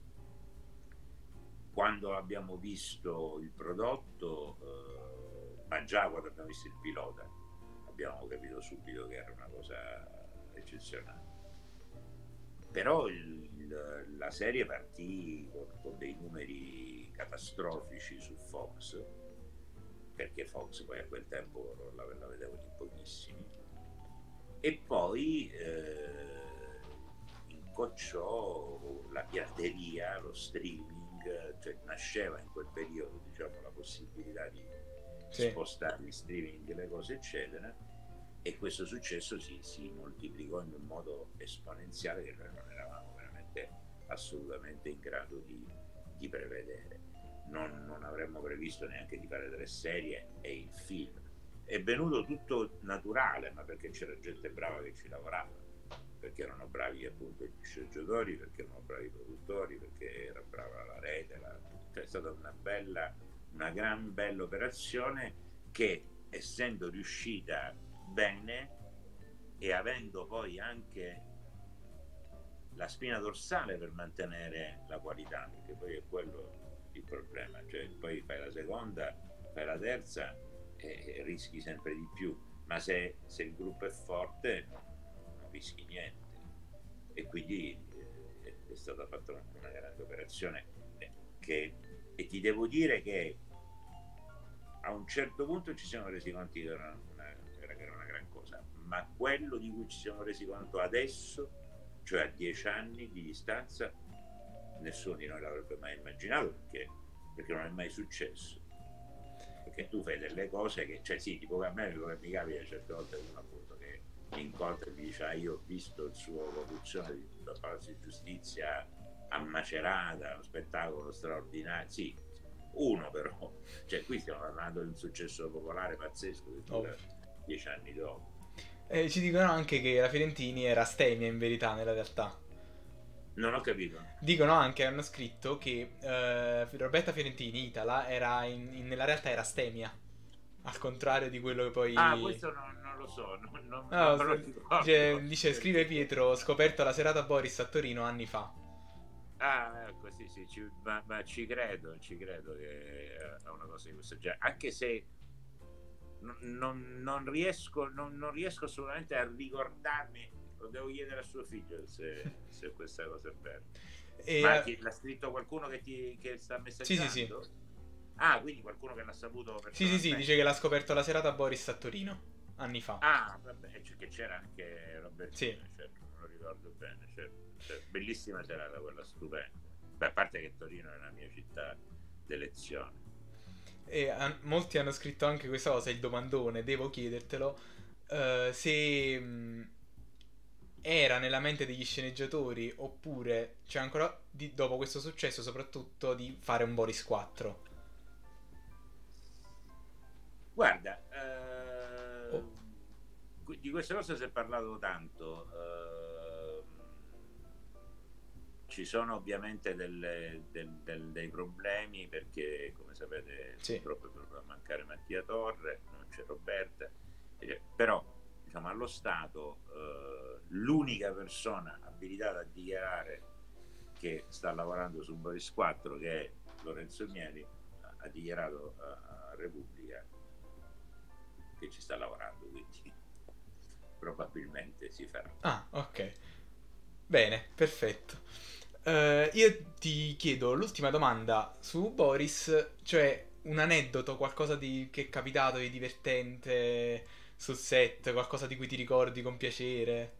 Quando abbiamo visto il prodotto, eh, ma già quando abbiamo visto il pilota, abbiamo capito subito che era una cosa eccezionale. Però il, il, la serie partì con, con dei numeri catastrofici su Fox, perché Fox poi a quel tempo la, la vedevano in pochissimi, e poi eh, incocciò la pirateria, lo streaming, cioè nasceva in quel periodo, diciamo, la possibilità di Sì. spostare gli streaming, le cose eccetera, e questo successo si, si moltiplicò in un modo esponenziale che noi non eravamo veramente assolutamente in grado di, di prevedere. Non, non avremmo previsto neanche di fare delle serie e il film. È venuto tutto naturale, ma perché c'era gente brava che ci lavorava, perché erano bravi appunto gli sceneggiatori, perché erano bravi i produttori, perché era brava la rete, la... cioè è stata una bella, una gran bella operazione che, essendo riuscita bene e avendo poi anche la spina dorsale per mantenere la qualità, perché poi è quello il problema, cioè poi fai la seconda, fai la terza e, e rischi sempre di più, ma se, se il gruppo è forte non rischi niente, e quindi eh, è stata fatta una, una grande operazione eh, che, e ti devo dire che a un certo punto ci siamo resi conto che era una, era, era una gran cosa, ma quello di cui ci siamo resi conto adesso, cioè a dieci anni di distanza, nessuno di noi l'avrebbe mai immaginato, perché, perché non è mai successo, perché tu fai delle cose che, cioè sì, tipo a me mi capita certe volte uno appunto che mi incontra e mi dice ah, io ho visto il suo locuzione di Palazzo di Giustizia a Macerata, uno spettacolo straordinario, sì, uno però, cioè qui stiamo parlando di un successo popolare pazzesco che dura oh. dieci anni dopo. Eh, ci dicono anche che la Fiorentini era stemia in verità, nella realtà. Non ho capito. Dicono anche, hanno scritto che eh, Roberta Fiorentini, Itala, era in, in, nella realtà era stemia. Al contrario di quello che poi... Ah, questo non, non lo so, non, non, no, non me lo ricordo. Dice, dice, scrive Pietro, scoperto la serata Boris a Torino anni fa. Ah, ecco, sì, sì, ci, ma, ma ci credo, ci credo che è una cosa di questo genere, anche se non, non, non riesco, non, non riesco assolutamente a ricordarmi, lo devo chiedere a suo figlio se, se questa cosa è vera. E ma chi, l'ha scritto qualcuno che ti che sta messaggiando? Sì, sì, sì. Ah, quindi qualcuno che l'ha saputo Sì, sì, sì, dice che l'ha scoperto la serata Boris a Torino, anni fa. Ah, vabbè, che c'era anche Robertino, sì. Certo, non lo ricordo bene, certo, certo. Bellissima serata quella, stupenda. Beh, a parte che Torino è la mia città d'elezione. E an- molti hanno scritto anche questa cosa, il domandone, devo chiedertelo, uh, se... Mh, era nella mente degli sceneggiatori oppure c'è ancora di, dopo questo successo soprattutto di fare un Boris quattro. Guarda eh, oh. di queste cose si è parlato tanto, eh, ci sono ovviamente delle, del, del, dei problemi perché come sapete sì. purtroppo è proprio a mancare Mattia Torre, non c'è Roberta, eh, però diciamo allo Stato eh, l'unica persona abilitata a dichiarare che sta lavorando su Boris quattro, che è Lorenzo Mieli, ha dichiarato a, a Repubblica che ci sta lavorando, quindi probabilmente si farà. Ah, ok. Bene, perfetto. Uh, io ti chiedo l'ultima domanda su Boris, cioè un aneddoto, qualcosa di, che è capitato di divertente sul set, qualcosa di cui ti ricordi con piacere?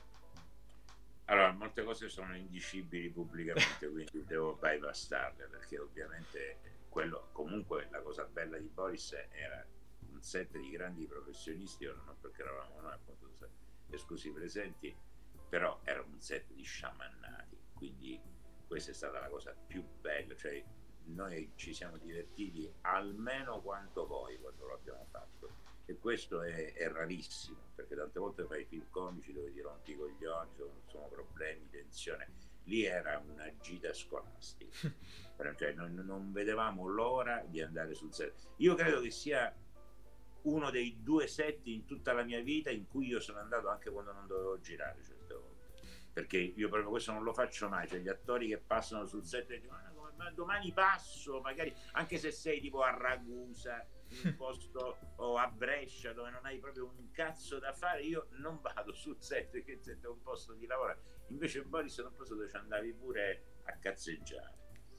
Allora, molte cose sono indicibili pubblicamente, quindi devo bypassarle, perché ovviamente quello, comunque la cosa bella di Boris era un set di grandi professionisti, ora non perché eravamo noi appunto esclusi presenti, però era un set di sciamannati, quindi questa è stata la cosa più bella, cioè noi ci siamo divertiti almeno quanto voi quando l'abbiamo fatto, e questo è, è rarissimo, perché tante volte fai film comici dove ti rompi i coglioni, sono, sono problemi, tensione. Lì era una gita scolastica, cioè non, non vedevamo l'ora di andare sul set. Io credo che sia uno dei due set in tutta la mia vita in cui io sono andato anche quando non dovevo girare certe volte, perché io proprio questo non lo faccio mai, cioè gli attori che passano sul set e dicono ma domani passo, magari anche se sei tipo a Ragusa, in un posto o a Brescia dove non hai proprio un cazzo da fare, io non vado sul set perché il set è un posto di lavoro. Invece in Boris è un posto dove ci andavi pure a cazzeggiare.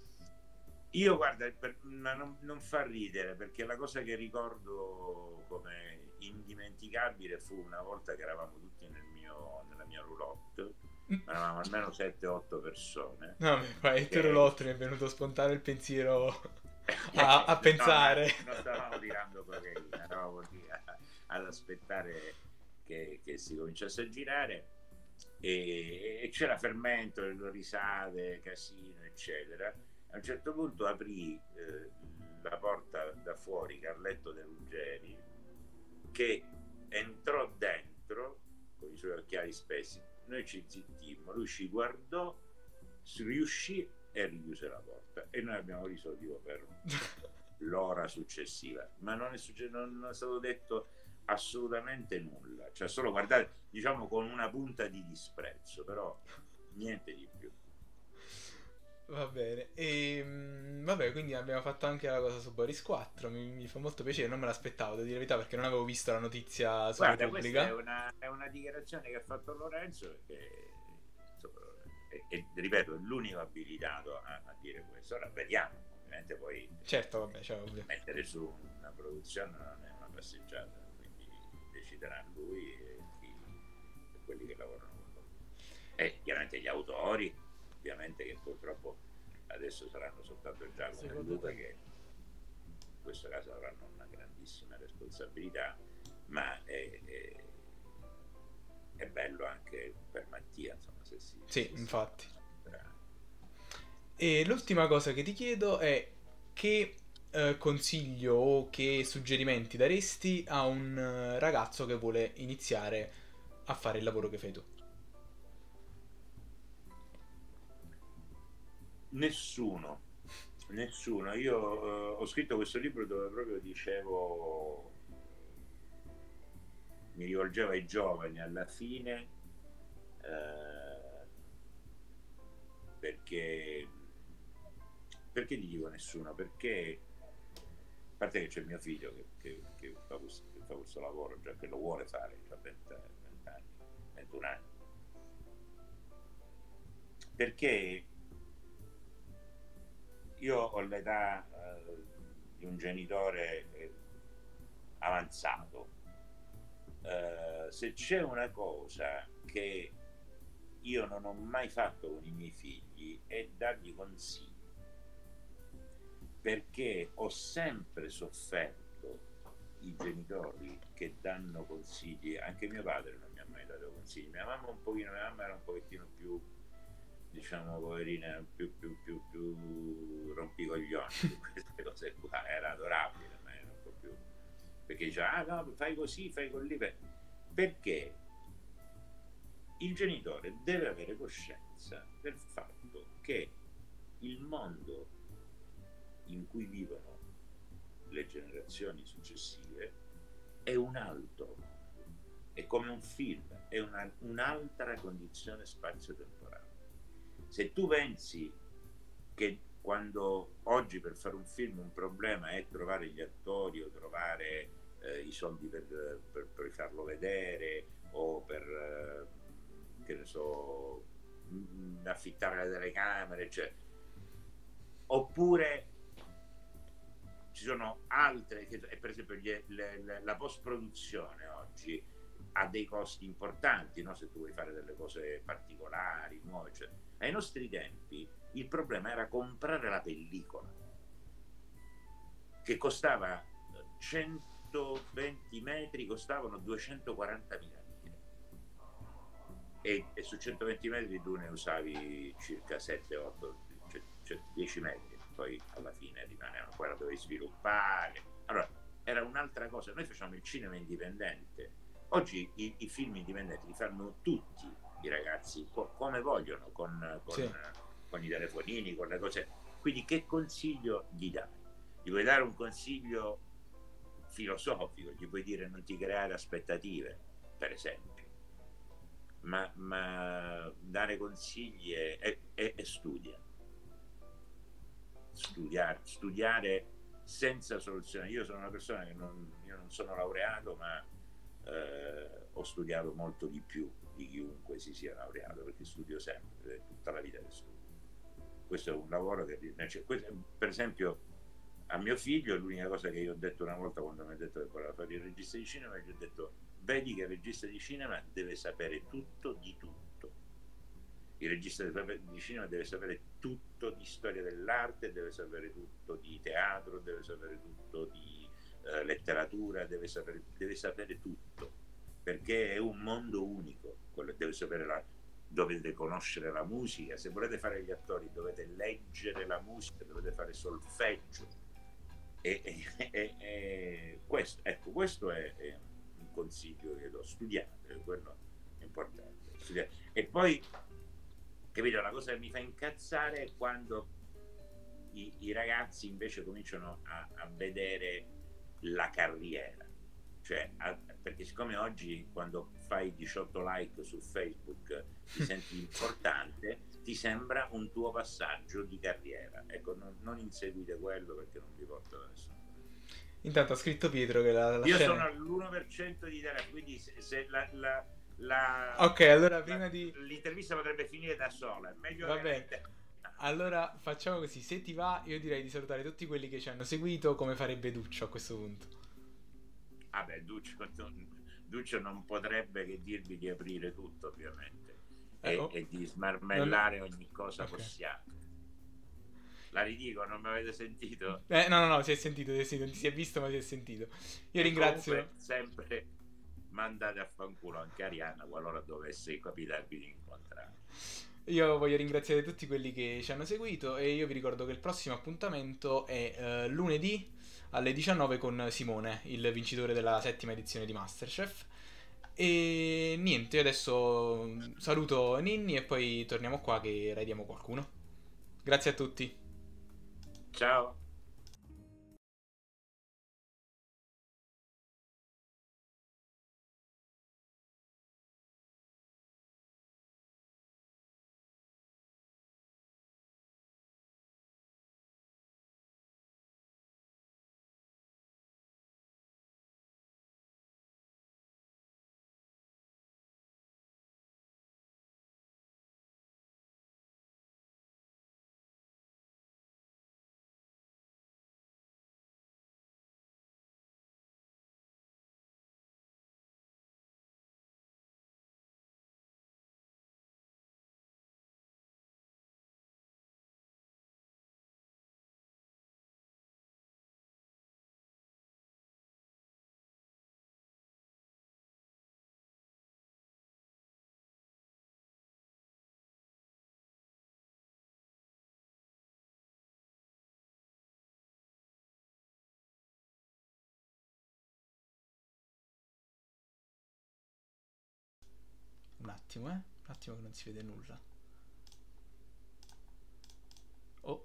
Io guarda, per, ma non, non fa ridere, perché la cosa che ricordo come indimenticabile fu una volta che eravamo tutti nel mio, nella mia roulotte, eravamo almeno sette otto persone. No, ma il tuo roulotte mi è venuto spontaneo il pensiero a, a pensare. No, non stavamo tirando cocaina, eravamo lì a, ad aspettare che, che si cominciasse a girare, e, e c'era fermento, risate, casino, eccetera. A un certo punto aprì eh, la porta da fuori Carletto De Ruggeri, che entrò dentro con i suoi occhiali spessi. Noi ci zittimmo, lui ci guardò, riuscì e richiuse la porta, e noi abbiamo riso tipo per l'ora successiva, ma non è, successo, non è stato detto assolutamente nulla, cioè solo guardate, diciamo con una punta di disprezzo, però niente di più. Va bene. E mm, vabbè, quindi abbiamo fatto anche la cosa su Boris quattro. Mi, mi fa molto piacere, non me l'aspettavo, devo dire la verità, perché non avevo visto la notizia su Guarda, questa è Repubblica. una, è una dichiarazione che ha fatto Lorenzo, che insomma, è, è- ripeto, è l'unico abilitato a, a dire questo. Ora vediamo, ovviamente poi Certo, eh, vabbè, cioè, ovvio. mettere su una produzione non è una passeggiata, quindi deciderà lui e, chi, e quelli che lavorano con lui. E chiaramente gli autori, ovviamente che purtroppo adesso saranno soltanto Giacomo e Luca, che in questo caso avranno una grandissima responsabilità, ma è, è, è bello anche per Mattia, insomma, se si, Sì, se si infatti. potrà. E l'ultima cosa che ti chiedo è che eh, consiglio o che suggerimenti daresti a un eh, ragazzo che vuole iniziare a fare il lavoro che fai tu? Nessuno, nessuno. Io eh, ho scritto questo libro dove proprio dicevo, mi rivolgevo ai giovani alla fine, eh, perché, perché ti dico nessuno? Perché a parte che c'è mio figlio che, che, che, fa questo, che, fa questo, lavoro, già che lo vuole fare, ha venti anni, ventuno anni, perché io ho l'età eh, di un genitore eh, avanzato. Eh, se c'è una cosa che io non ho mai fatto con i miei figli è dargli consigli, perché ho sempre sofferto i genitori che danno consigli. Anche mio padre non mi ha mai dato consigli, mia mamma un pochino, mia mamma era un pochettino più, diciamo, poverina, più, più, più, più rompicoglioni su queste cose qua, era adorabile, ma era un po' più, perché diceva, ah no, fai così, fai così, perché il genitore deve avere coscienza del fatto che il mondo in cui vivono le generazioni successive è un altro, è come un film, è una, un'altra condizione spazio-temporale. Se tu pensi che quando oggi per fare un film un problema è trovare gli attori o trovare eh, i soldi per, per, per farlo vedere o per, eh, che ne so, mh, affittare le telecamere, cioè, oppure ci sono altre, che, per esempio gli, le, le, la post-produzione oggi ha dei costi importanti, no? Se tu vuoi fare delle cose particolari, nuove, cioè. Ai nostri tempi il problema era comprare la pellicola, che costava centoventi metri, costavano duecentoquarantamila lire. E, e su centoventi metri tu ne usavi circa sette otto, cioè, cioè dieci metri, poi alla fine rimanevano, poi la dovevi sviluppare. Allora, era un'altra cosa. Noi facciamo il cinema indipendente. Oggi i, i film indipendenti li fanno tutti i ragazzi co- come vogliono, con, Sì. con, con i telefonini, con le cose. Quindi che consiglio gli dai? Gli puoi dare un consiglio filosofico, gli puoi dire non ti creare aspettative, per esempio, ma, ma dare consigli e, e, e, e studia. Studiare, studiare senza soluzione. Io sono una persona che non, io non sono laureato, ma eh, ho studiato molto di più di chiunque si sia laureato, perché studio sempre, è tutta la vita che studio. Questo è un lavoro che, cioè, questo, per esempio, a mio figlio l'unica cosa che io ho detto una volta quando mi ha detto che voleva fare il regista di cinema, gli ho detto: vedi che il regista di cinema deve sapere tutto di tutto. Il regista di cinema deve sapere tutto di storia dell'arte, deve sapere tutto di teatro, deve sapere tutto di eh, letteratura, deve sapere, deve sapere tutto, perché è un mondo unico. Quello, deve sapere la, dovete conoscere la musica, se volete fare gli attori dovete leggere la musica, dovete fare solfeggio. E, e, e, e questo, ecco, questo è, è un consiglio che do: studiate, quello è importante. Studiate. E poi, capito, la cosa che mi fa incazzare è quando i, i ragazzi invece cominciano a, a vedere la carriera, cioè a, perché siccome oggi quando fai diciotto like su Facebook ti senti importante, ti sembra un tuo passaggio di carriera. Ecco, non, non inseguite quello perché non vi porta da nessuna parte. Intanto ha scritto Pietro che la, la Io scena... sono all'uno per cento di Italia, quindi se, se la, la, la, Ok, allora la, prima di... l'intervista potrebbe finire da sola, è meglio Va che la bene. inter... Allora facciamo così, se ti va io direi di salutare tutti quelli che ci hanno seguito come farebbe Duccio a questo punto. Vabbè, Duccio, Duccio non potrebbe che dirvi di aprire tutto, ovviamente, Eh, e, oh. e di Non... smarmellare ogni cosa Ok. possiate. La ridico, non mi avete sentito? Eh, no, no, no, si è sentito, si è sentito, non si è visto ma si è sentito. Io E ringrazio... comunque sempre mandate a fanculo anche Arianna qualora dovesse capitarvi di incontrare. Io voglio ringraziare tutti quelli che ci hanno seguito e io vi ricordo che il prossimo appuntamento è eh, lunedì alle diciannove con Simone, il vincitore della settima edizione di MasterChef. E niente, io adesso saluto Ninni e poi torniamo qua che raidiamo qualcuno. Grazie a tutti. Ciao! Un attimo, eh. Un attimo che non si vede nulla. Oh.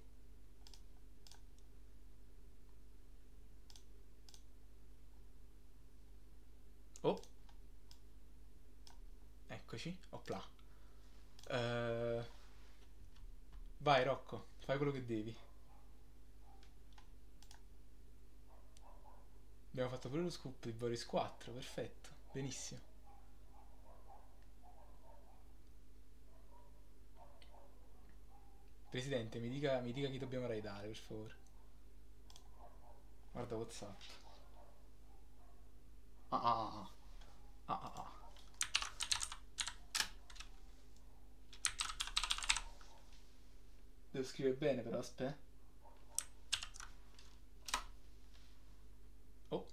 Oh. Eccoci. Opla. Uh, vai Rocco, fai quello che devi. Abbiamo fatto pure lo scoop di Boris quattro, perfetto. Benissimo. Presidente, mi dica, mi dica chi dobbiamo raidare, per favore. Guarda WhatsApp. Ah ah ah. Ah ah ah. Devo scrivere bene però, aspetta. Oh.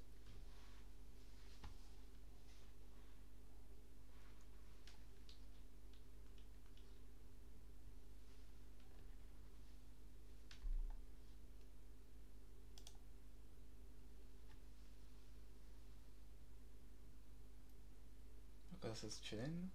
Ma cosa sta succedendo?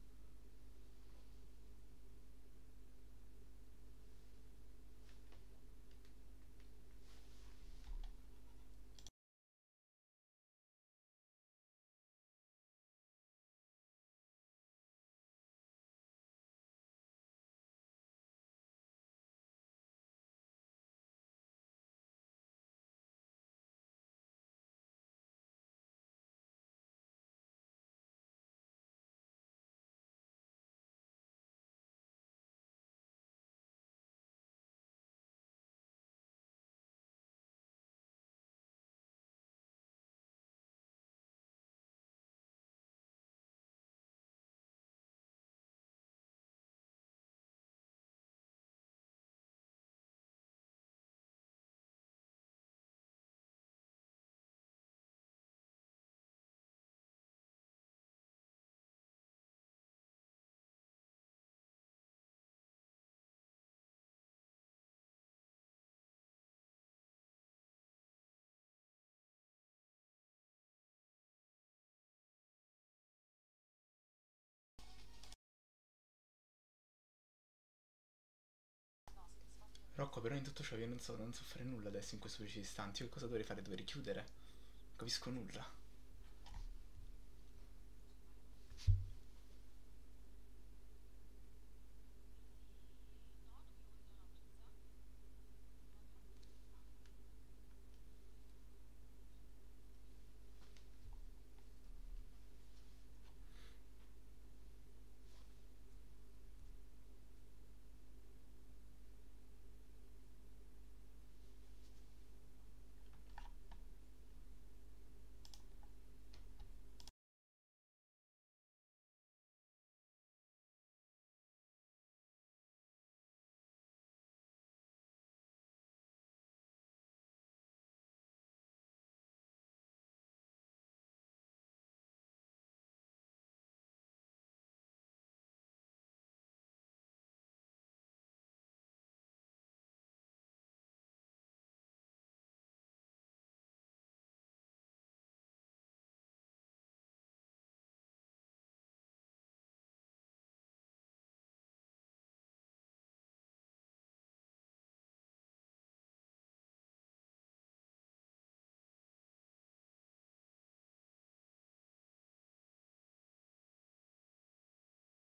Rocco, però in tutto ciò io non so, non so fare nulla adesso in questo preciso istante. Io cosa dovrei fare? Dovrei chiudere? Non capisco nulla.